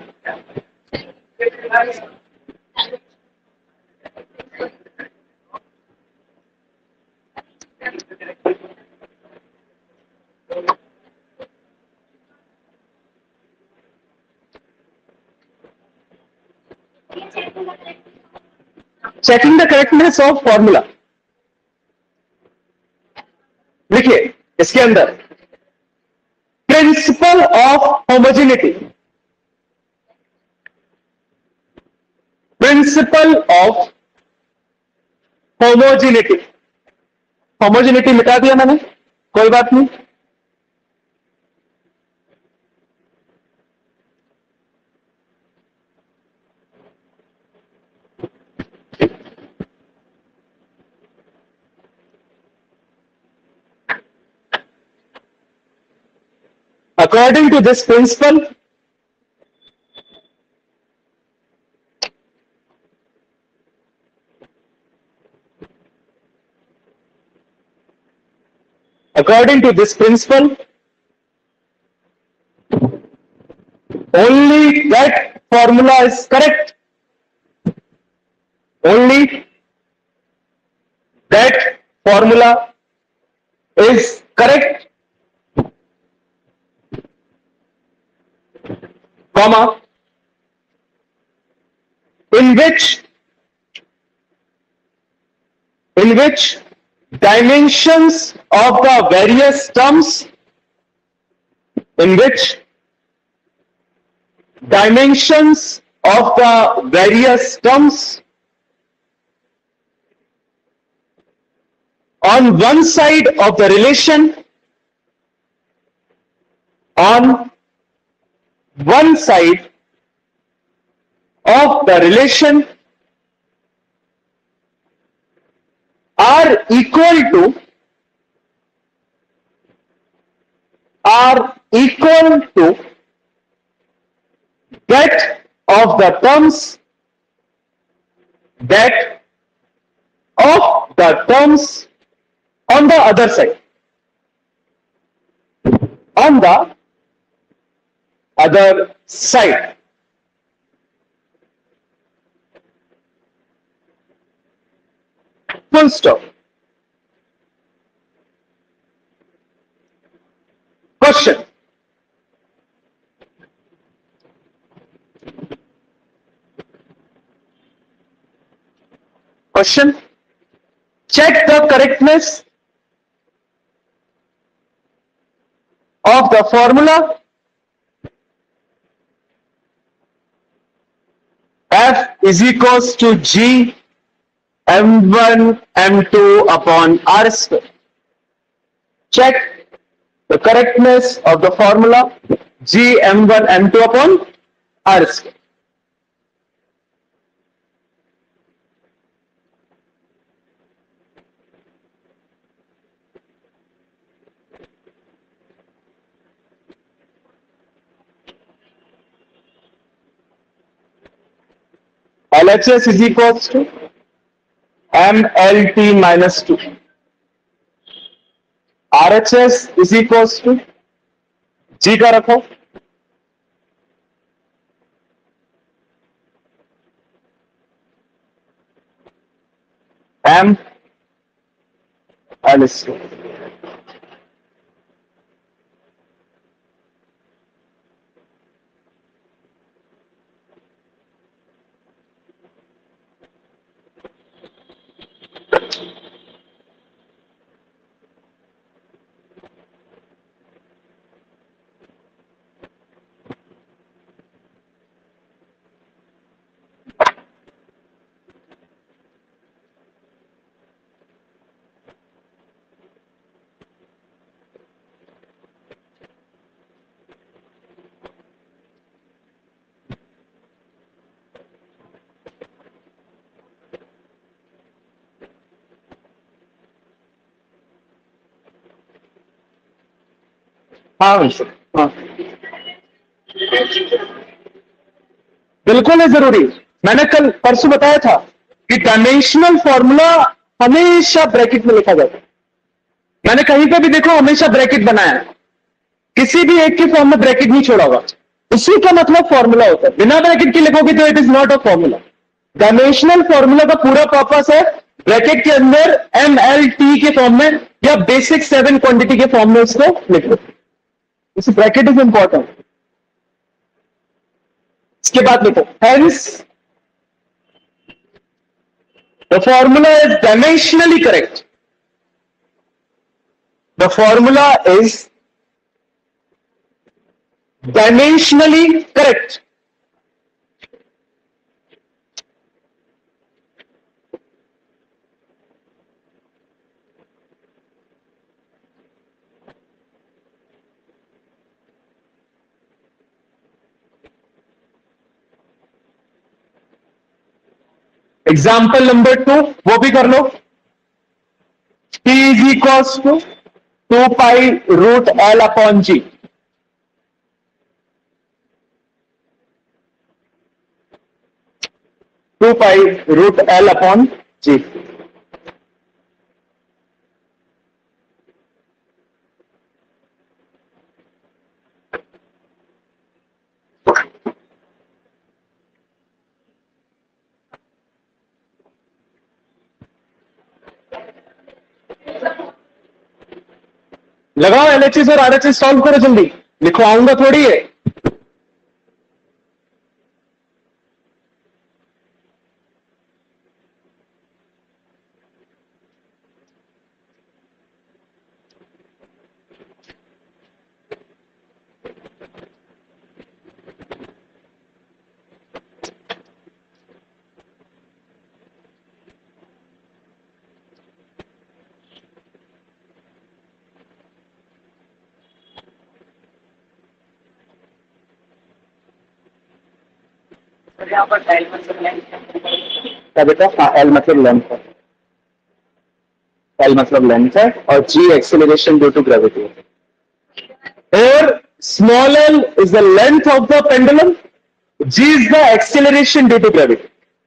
checking the correctness of formula. लिखिए इसके अंदर principle of homogeneity, principle of homogeneity, homogeneity मिटा दिया मैंने, कोई बात नहीं, according to this principle, according to this principle, only that formula is correct, only that formula is correct, comma, in which in which dimensions of the various terms in which dimensions of the various terms on one side of the relation on one side of the relation are equal to are equal to that of the terms that of the terms on the other side. On the other side. Full stop. Question. Question. Check the correctness of the formula F is equals to G M one M two upon R square. Check the correctness of the formula G M one M two upon R square. L H S is equals to M L T minus two. R H S is equals to G का रखो M L S. हाँ हाँ बिल्कुल है जरूरी। मैंने कल परसों बताया था कि डायमेंशनल फॉर्मूला हमेशा ब्रैकेट में लिखा जाता है। मैंने कहीं पे भी देखो हमेशा ब्रैकेट बनाया है, किसी भी एक के फॉर्म में ब्रैकेट नहीं छोड़ा होगा। उसी का मतलब फॉर्मूला होता है। बिना ब्रैकेट के लिखोगे तो it is not a formula. Dimensional formula का पूरा पर्पस है ब्रैकेट के अंदर एम एल टी के फॉर्म में या बेसिक सेवन क्वांटिटी के फॉर्म में उसको लिख दो। इस ब्रैकेट इज इंपॉर्टेंट। इसके बाद लिखो hence the formula is dimensionally correct. The formula is dimensionally correct. Example number two वो भी कर लो। T is equals to two pi root L upon G. Two pi root L upon G. लगाओ LHS और RHS solve करो जल्दी। लिखो आऊंगा थोड़ी है। यहाँ पर एल मतलब लेंथ क्या बेटा? हाँ, एल मतलब लेंथ है, एल मतलब लेंथ है, और G acceleration due to gravity. और small L is the length of the pendulum, G is the acceleration due to gravity.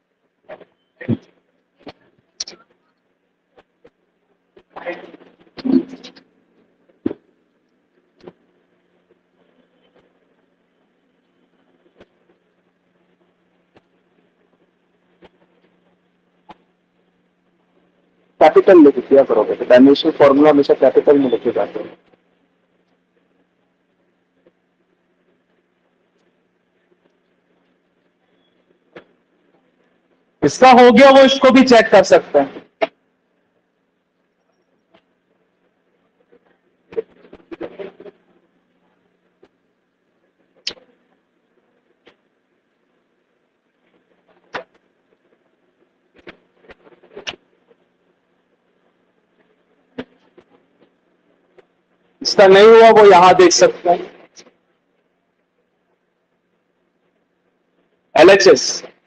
Capital लिख दिया करोगे तो डायमेंशनल फॉर्मूला हमेशा कैपिटल में लिखे जाते हैं। इसका हो गया, वो इसको भी चेक कर सकते हैं। इसका नहीं हुआ वो यहां देख सकते हैं। एलएचएस,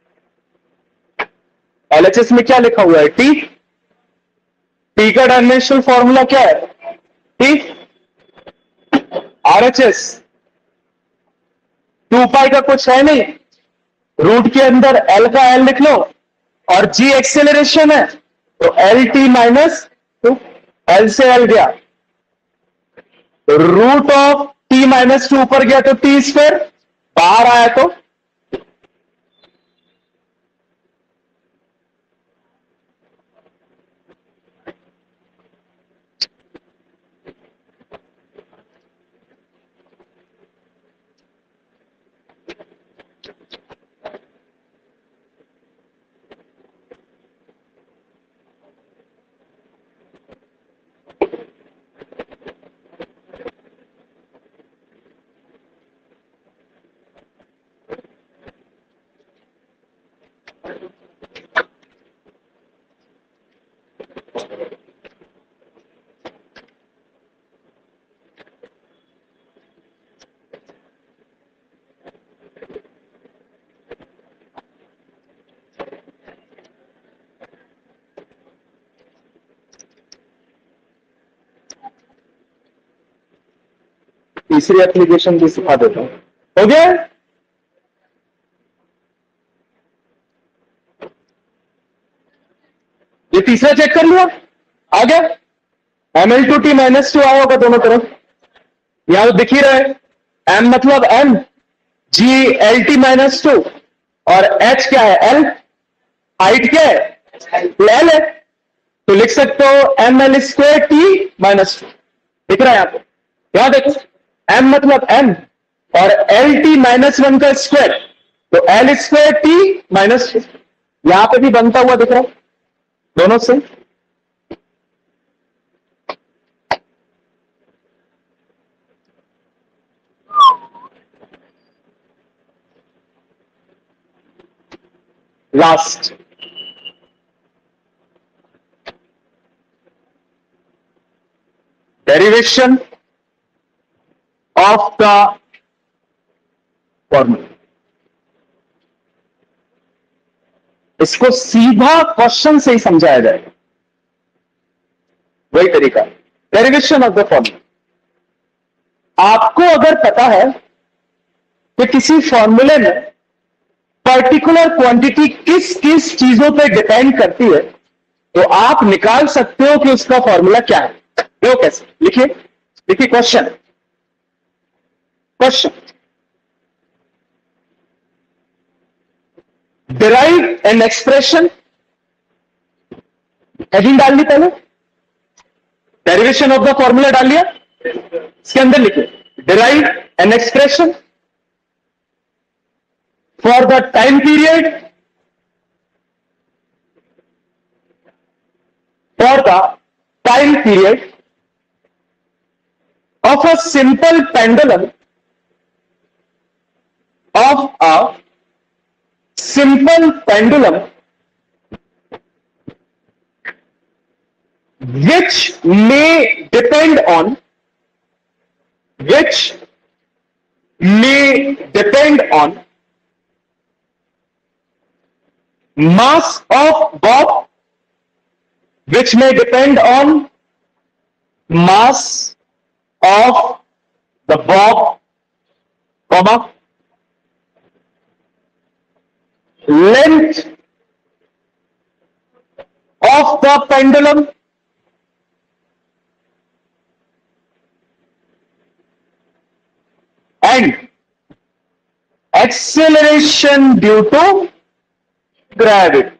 एलएचएस में क्या लिखा हुआ है? टी। टी का डायमेंशनल फॉर्मूला क्या है? टी। आरएचएस टू पाई का कुछ है नहीं, रूट के अंदर एल का एल लिख लो, और जी एक्सेलरेशन है तो L T minus two, L से एल गया, root of T minus two ऊपर गया तो टी स्क्वायर, बाहर आया तो तीसरी एप्लीकेशन भी सिखा देता हूं। हो गया? ये तीसरा चेक कर लिया, आ गया। M L two T minus two आया होगा दोनों तरफ, यहां तो दिख ही रहा है। एम मतलब M, G L T minus two, और एच क्या है? एल। हाइट क्या है? एल है, तो लिख सकते हो M L square T minus two. दिख रहा है यहां पे? यहां देखो, एम मतलब एम और एल टी माइनस वन का स्क्वायर, तो L square T minus two. यहां पे भी बनता हुआ दिख रहा है दोनों से। Last, derivation of the formula. इसको सीधा क्वेश्चन से ही समझाया जाएगा, वही तरीका, डेरिवेशन ऑफ द फॉर्मूला। आपको अगर पता है कि किसी फॉर्मूले में पर्टिकुलर क्वांटिटी किस किस चीजों पे डिपेंड करती है, तो आप निकाल सकते हो कि उसका फॉर्मूला क्या है। वो कैसे? लिखिए, लिखिए question, question derive an expression, heading डाल दी पहले, डेरिवेशन ऑफ द फॉर्मूला डाल लिया, इसके अंदर लिखिए derive an expression for the time period, for the time period of a simple pendulum, of a simple pendulum which may depend on, which may depend on mass of bob which may depend on mass of the bob, comma, length of the pendulum and acceleration due to gravity.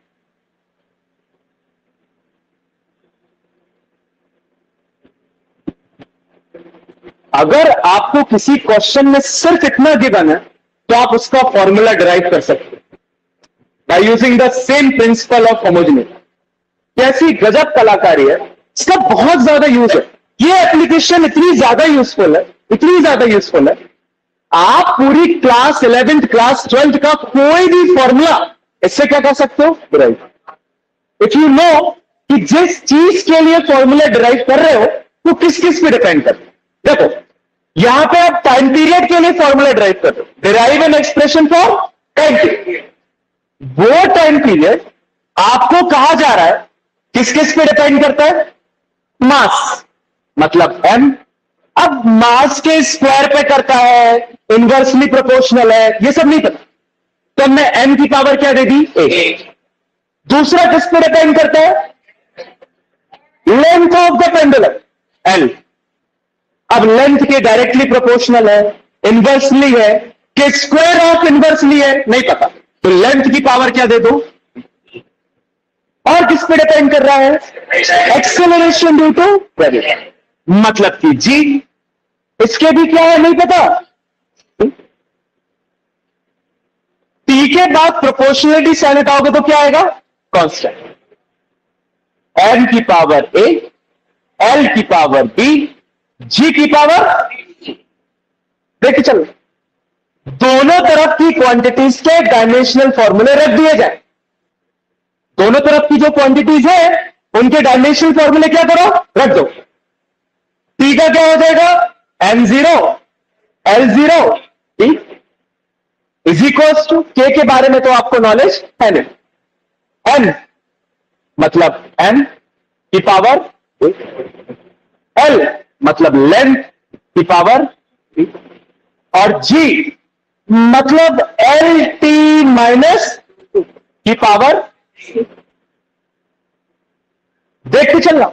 अगर आपको किसी question में सिर्फ इतना given है तो आप उसका फॉर्मूला डिराइव कर सकते हैं by using the same principle of homogeneity. कैसी गजब कलाकारी है, इसका बहुत ज्यादा यूज है. ये एप्लीकेशन इतनी ज्यादा यूजफुल है, इतनी ज्यादा यूजफुल है, आप पूरी क्लास इलेवेंथ क्लास ट्वेल्थ का कोई भी फॉर्मूला इससे क्या कर सकते हो, डिराइव. इफ यू नो कि जिस चीज के लिए फॉर्मूला डिराइव कर रहे हो वो किस किस पे डिपेंड करते. देखो यहां पे आप टाइम पीरियड के लिए फॉर्मूला डिराइव कर रहे हो, derive an expression for time period. वो टाइम पीरियड आपको कहा जा रहा है किस किस पे डिपेंड करता है, मास मतलब m. अब मास के स्क्वायर पे करता है, इनवर्सली प्रोपोर्शनल है, ये सब नहीं पता, तो हमने m की पावर क्या दे दी, एक. दूसरा किस पे डिपेंड करता है, length of the pendulum l. अब लेंथ के डायरेक्टली प्रोपोर्शनल है, इनवर्सली है, कि स्क्वायर ऑफ इनवर्सली है, नहीं पता, तो लेंथ की पावर क्या दे दो. और किस पे डिपेंड कर रहा है, एक्सेलरेशन ड्यू टू ग्रेविटी, मतलब कि जी. इसके भी क्या है नहीं पता. टी के बाद प्रोपोर्शनलिटी साइन हटाओगे तो क्या आएगा, कांस्टेंट. एम की पावर ए, एल की पावर बी, जी की पावर. देखिए चलो दोनों तरफ की क्वांटिटीज के डायमेंशनल फॉर्मूले रख दिए जाए. दोनों तरफ की जो क्वांटिटीज है उनके डायमेंशनल फॉर्मूले क्या करो, रख दो. टी का क्या हो जाएगा, M zero L zero T is equals to K के बारे में तो आपको नॉलेज है नहीं. एन मतलब एम की पावर, एल मतलब लेंथ की पावर, और जी मतलब एल टी माइनस की पावर. देखते चलना,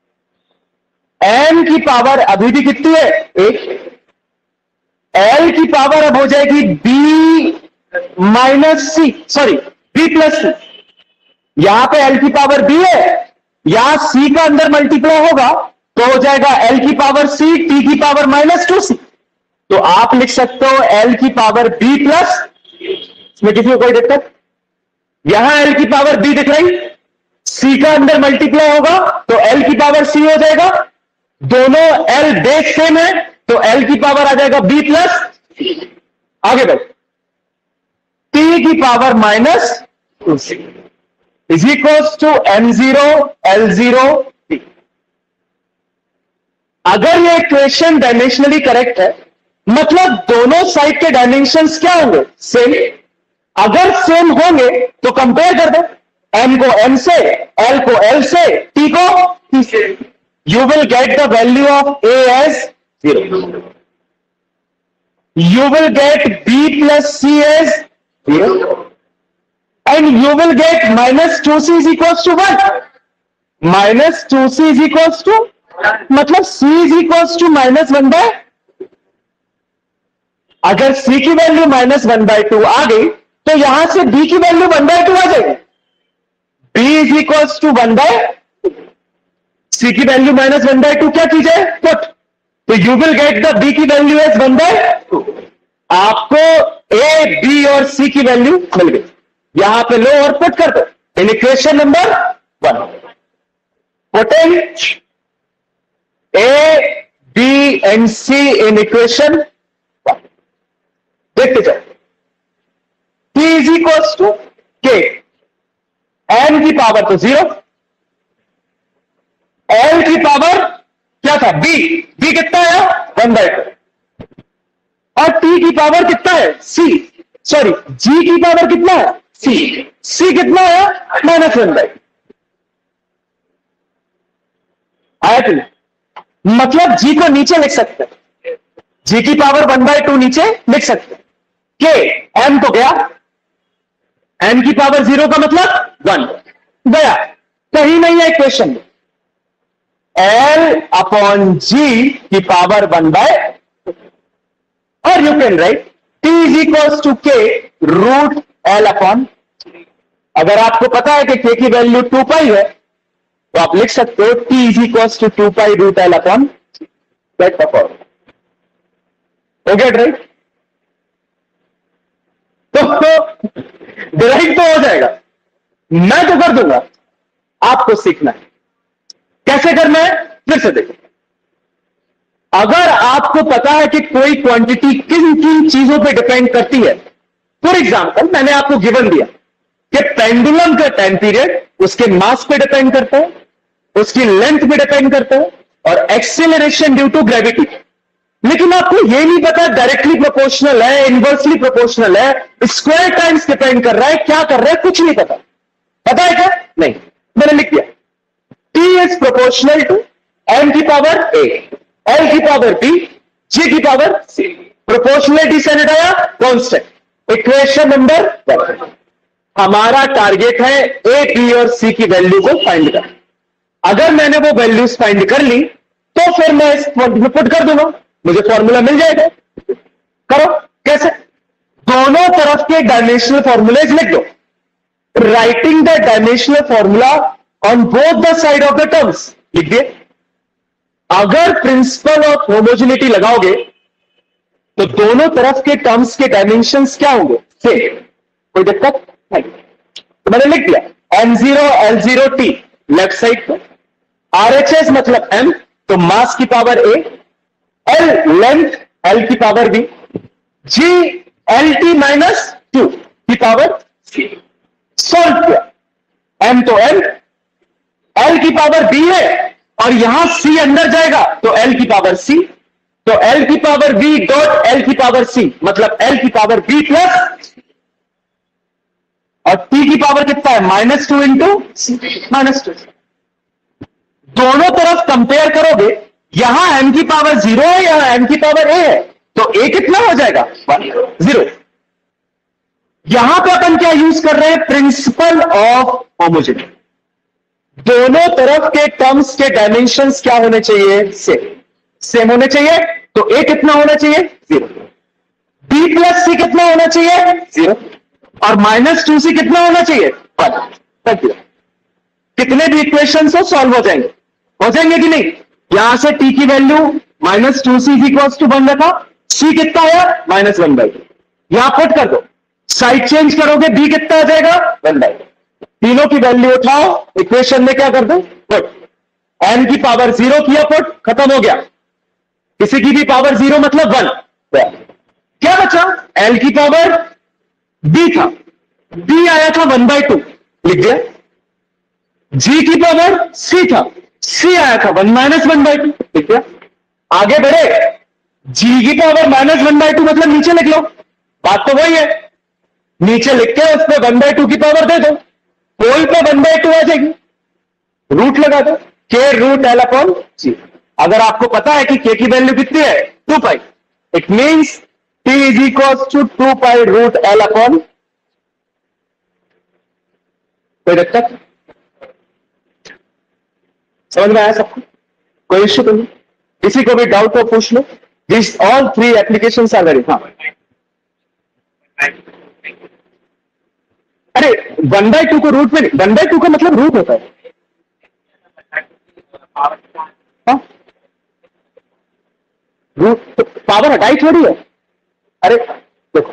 एम की पावर अभी भी कितनी है, एक. एल की पावर अब हो जाएगी B minus C, sorry B plus C. यहां पे एल की पावर बी है, यहां सी का अंदर मल्टीप्लाई होगा तो हो जाएगा एल की पावर सी, टी की पावर माइनस टू सी. तो आप लिख सकते हो एल की पावर बी प्लस, इसमें किसी को कोई दिक्कत. यहां एल की पावर बी दिख रही, सी का अंदर मल्टीप्लाई होगा तो एल की पावर सी हो जाएगा. दोनों एल बेस सेम है तो एल की पावर आ जाएगा बी प्लस. आगे बढ़, टी की power minus two C is equals to M zero L zero T. अगर ये इक्वेशन डायमेंशनली करेक्ट है मतलब दोनों साइड के डायमेंशंस क्या होंगे, सेम. अगर सेम होंगे तो कंपेयर कर दो, m को m से, l को l से, t को t से. You will get the value of a as zero. You will get b plus c as zero. And you will get minus two c is equals to one. Minus two c is equals to, मतलब c is equals to minus one by. अगर c की value minus one by two आ गई तो यहां से b की value one by two आ जाएगी. b is equals to one by, c की value minus one by two क्या की जाए, पुट. तो you will get the b की value as one by two. आपको a, b और c की वैल्यू मिल गई. यहां पे लो और पुट कर दो in equation number one. Putting a, b and c in equation one. देखते जाओ, t is equals to k, m की पावर तो जीरो, l की पावर क्या था, b. b कितना है, वन बाय टू. और t की पावर कितना है, c. सॉरी g की पावर कितना है, सी। सी कितना आया? Minus one by. आया कि नहीं? मतलब जी को नीचे लिख सकते हैं, जी की पावर वन बाई टू नीचे लिख सकते हैं। के एम तो गया, एम की पावर जीरो का मतलब वन गया, कहीं नहीं है इक्वेशन में। एल अपॉन जी की पावर वन बाय, और you can write T is equals to K root L upon. अगर आपको पता है कि के की वैल्यू टू पाई है तो आप लिख सकते हो T is equals to two pi root L upon that form. हो गया राइट? तो डायरेक्ट तो हो जाएगा, मैं तो कर दूंगा, आपको सीखना है कैसे करना है। फिर से देखो, अगर आपको पता है कि कोई क्वांटिटी किन किन चीजों पे डिपेंड करती है, फॉर एग्जांपल मैंने आपको गिवन दिया कि पेंडुलम का टाइम पीरियड उसके मास पे डिपेंड करता है, उसकी लेंथ पे डिपेंड करता है, और एक्सेलरेशन ड्यू टू ग्रेविटी। लेकिन आपको यह नहीं पता डायरेक्टली प्रोपोर्शनल है, इनवर्सली प्रोपोर्शनल है, स्क्वायर टाइम्स डिपेंड कर रहा है, क्या कर रहा है, कुछ नहीं पता। पता है क्या? नहीं। मैंने लिख दिया T is proportional to M की पावर A, L की पावर B, G की पावर C। प्रोपोर्शनलिटी से हटाया कांस्टेंट। Equation number one. हमारा टारगेट है A, B और C की वैल्यू को फाइंड करना। अगर मैंने वो वैल्यूज फाइंड कर ली तो फिर मैं इस में पुट कर दूंगा, मुझे फॉर्मूला मिल जाएगा। करो कैसे? दोनों तरफ के डायमेंशनल फॉर्मूलेज लिख दो। Writing the dimensional formula on both the side of the terms लिख दिए। अगर प्रिंसिपल ऑफ होमोजेनिटी लगाओगे तो दोनों तरफ के टर्म्स के डायमेंशंस क्या होंगे? सेम। कोई दिक्कत नहीं। तो मैंने लिख दिया M zero L zero T left side पे, आरएचएस मतलब एम तो मास की power A, L length L की power B, G L T minus two की पावर सी। सॉल्व किया, एम तो एम, एल की पावर बी है और यहां सी अंदर जाएगा तो एल की पावर सी, तो एल की पावर बी डॉट एल की पावर सी मतलब एल की पावर बी प्लस, और टी की पावर कितना है? Minus two into minus two. दोनों तरफ कंपेयर करोगे, यहां एम की पावर जीरो है, यहां एम की पावर ए है, तो ए कितना हो जाएगा? जीरो। यहां पे अपन क्या यूज कर रहे हैं? Principle of homogeneity. दोनों तरफ के टर्म्स के डायमेंशंस क्या होने चाहिए? सेम। सेम होने चाहिए, तो ए कितना होना चाहिए? जीरो। बी प्लस सी कितना होना चाहिए? जीरो। और माइनस टू सी कितना होना चाहिए? वन। कितने भी इक्वेशन हो सॉल्व हो जाएंगे, हो जाएंगे कि नहीं? यहां से टी की value minus two C equals to one रखा, सी कितना आया? Minus one by two. यहां पुट कर दो, साइड चेंज करोगे बी कितना आ जाएगा? One by two. तीनों की वैल्यू उठाओ, इक्वेशन में क्या कर दो? पुट। एन की पावर जीरो किया पुट, खत्म हो गया। किसी की भी पावर जीरो मतलब वन। क्या बचा? एल की पावर बी था, बी आया था वन बाई टू, लिख दिया। जी की पावर सी था, सी आया था one minus one by two, लिख दिया। आगे बढ़े, जी की power minus one by two मतलब नीचे लिख लो, बात तो वही है। नीचे लिख के उस पर वन बाई टू की पावर दे दो, कोई पे वन बाई टू आ जाएगी, रूट लगा दो, के रूट एल अपॉन जी। अगर आपको पता है कि के की वैल्यू कितनी है? Two pi, it means T is equal to two pi root L upon. कोई दिक्कत? समझ में आया सबको? कोई इश्यू तो नहीं? किसी को भी डाउट हो पूछ लो। This all three applications are very. हाँ, अरे वन बाई टू को रूट में, वन बाई टू का मतलब रूट होता है। हाँ? रूट तो पावर हटाई थोड़ी है। अरे देखो,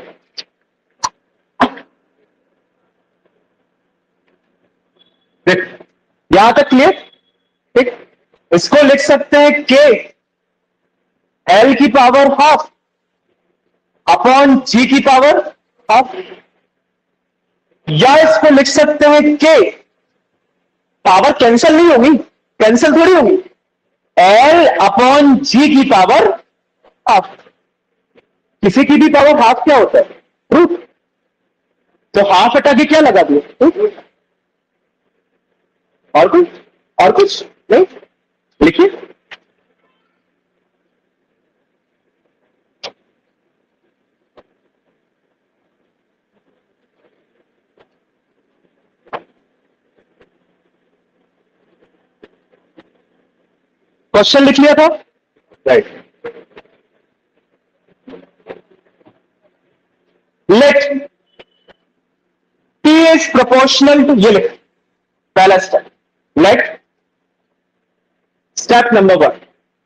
देख यहां तक क्लियर? ठीक, इसको लिख सकते हैं के एल की पावर हाफ अपॉन जी की पावर हाफ, या इसको लिख सकते हैं के, पावर कैंसिल नहीं होगी, कैंसिल थोड़ी होगी, एल अपॉन जी की पावर हाफ। किसी की भी पावर हाफ क्या होता है? रूट। तो हाफ हटा के क्या लगा दिया? और कुछ और कुछ नहीं, लिखिए। क्वेश्चन लिख लिया था, right. Let T is proportional to, ये लिख, पहला step. Let step number one,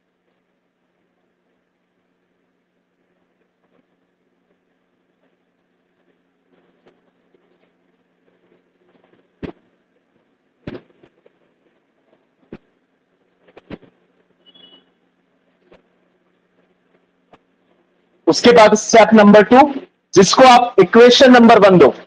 उसके बाद स्टेप नंबर टू, जिसको आप इक्वेशन नंबर वन दो।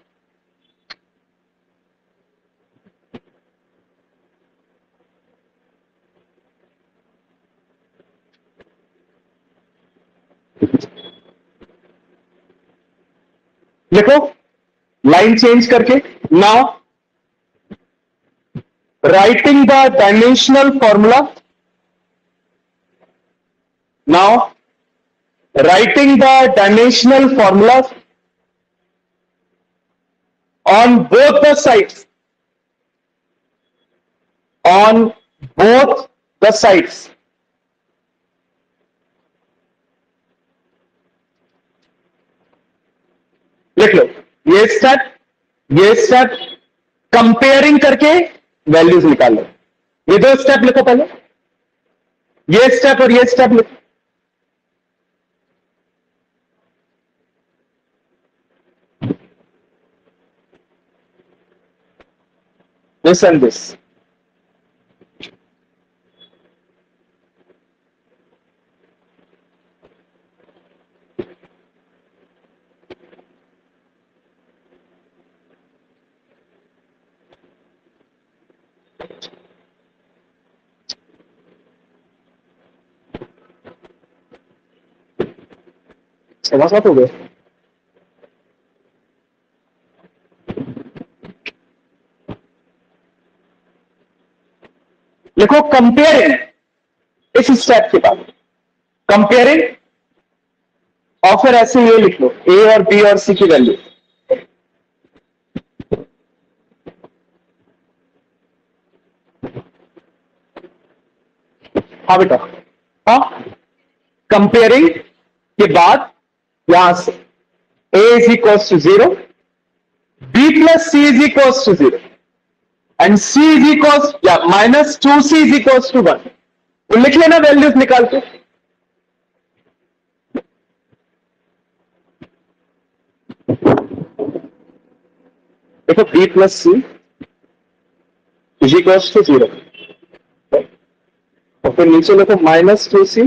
लिखो लाइन चेंज करके। Now writing the dimensional formula, now writing the dimensional formulas on both the sides, on both the sides, लिख लो ये step, ये स्टेप, कंपेयरिंग करके वैल्यूज निकाल लो। ये दो स्टेप लिखो पहले, ये स्टेप और ये स्टेप लिखो। This and this. समझ मत हो गए? लिखो कंपेयरिंग, इस स्टेप के बाद कंपेयरिंग, और फिर ऐसे ये लिख लो ए और बी और सी की वैल्यू। हाँ बेटा, हाँ, कंपेयरिंग के बाद यहां से A is equals to zero, B plus C is equals to zero and C is equals या minus two C is equals to one. तो लिख लेना वैल्यूज निकाल के। देखो B plus C is equals to zero, और फिर नीचे लिखो माइनस टू सी,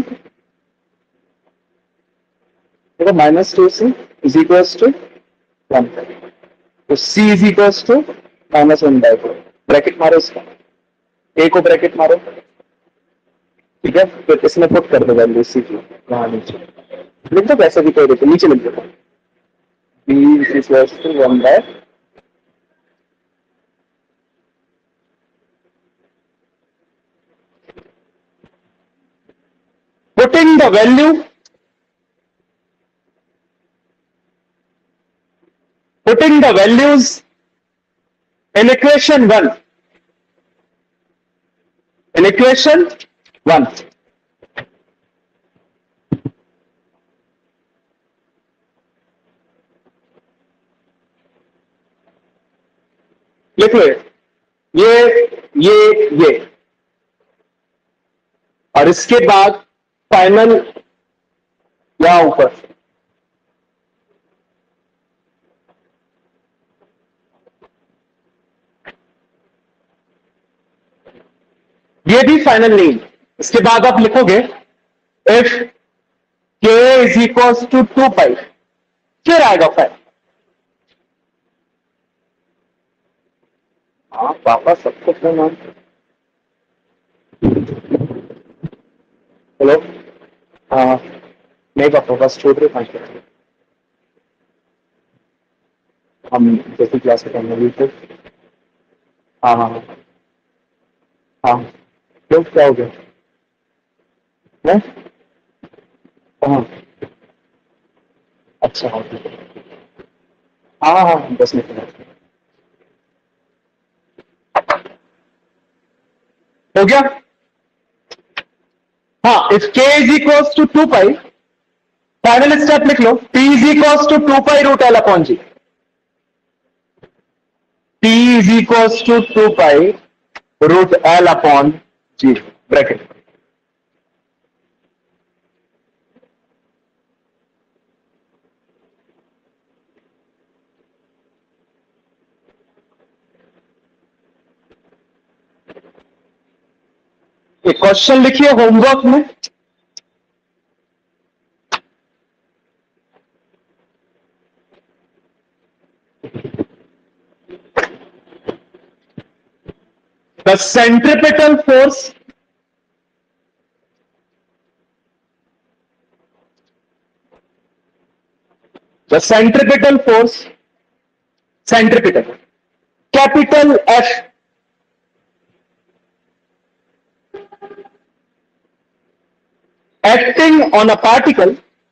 देखो minus two C is equals to one, तो C is equals to minus one by four. Bracket मारो इसका, ए को ब्रैकेट मारो, ठीक है। फिर इसमें पुट कर दो वैल्यू सी की, वहां नीचे लिख दो, वैसे भी कोई देखो नीचे लिख दो B is equals to one by, putting the value, putting the values in equation one, in equation one, लिख लो ये ये ये, और इसके बाद फाइनल यहां ऊपर ये भी फाइनल नहीं। इसके बाद आप लिखोगे if K is equals to two pi, फिर आएगा फाइनल। हाँ पापा सबको फोन ऑन, हेलो, हाँ नहीं पापा बस छोड़ रहे पांच मिनट, हम कैसी क्लास है यूट्यूब? हाँ हाँ हाँ हाँ, क्यों क्या हो गया? नहीं? हाँ, अच्छा हाँ ठीक है। हाँ हाँ हाँ, दस मिनट में हो गया। हाँ, if k is equals to two pi, final step लिख लो, p is equals to two pi root L upon G. p is equals to two pi root L upon G, bracket. एक question लिखिए homework में, the centripetal force the centripetal force centripetal capital F acting on a particle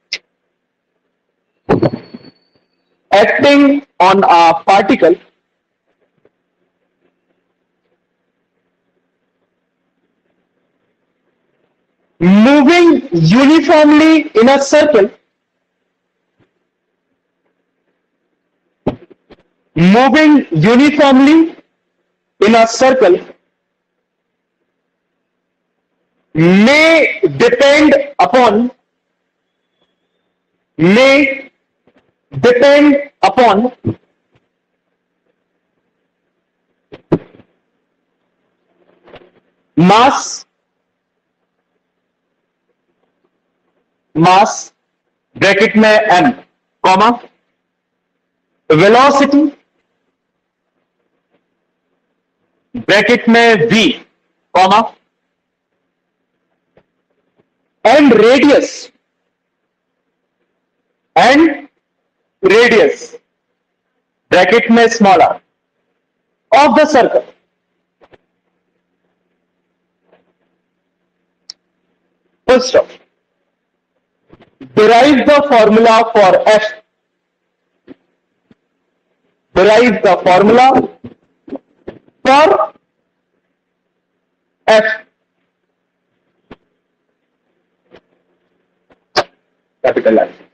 acting on a particle moving uniformly in a circle moving uniformly in a circle may depend upon may depend upon mass mass bracket में m comma velocity bracket में v comma and radius and radius bracket में small R of the circle. First of derive the formula for f derive the formula for f capital F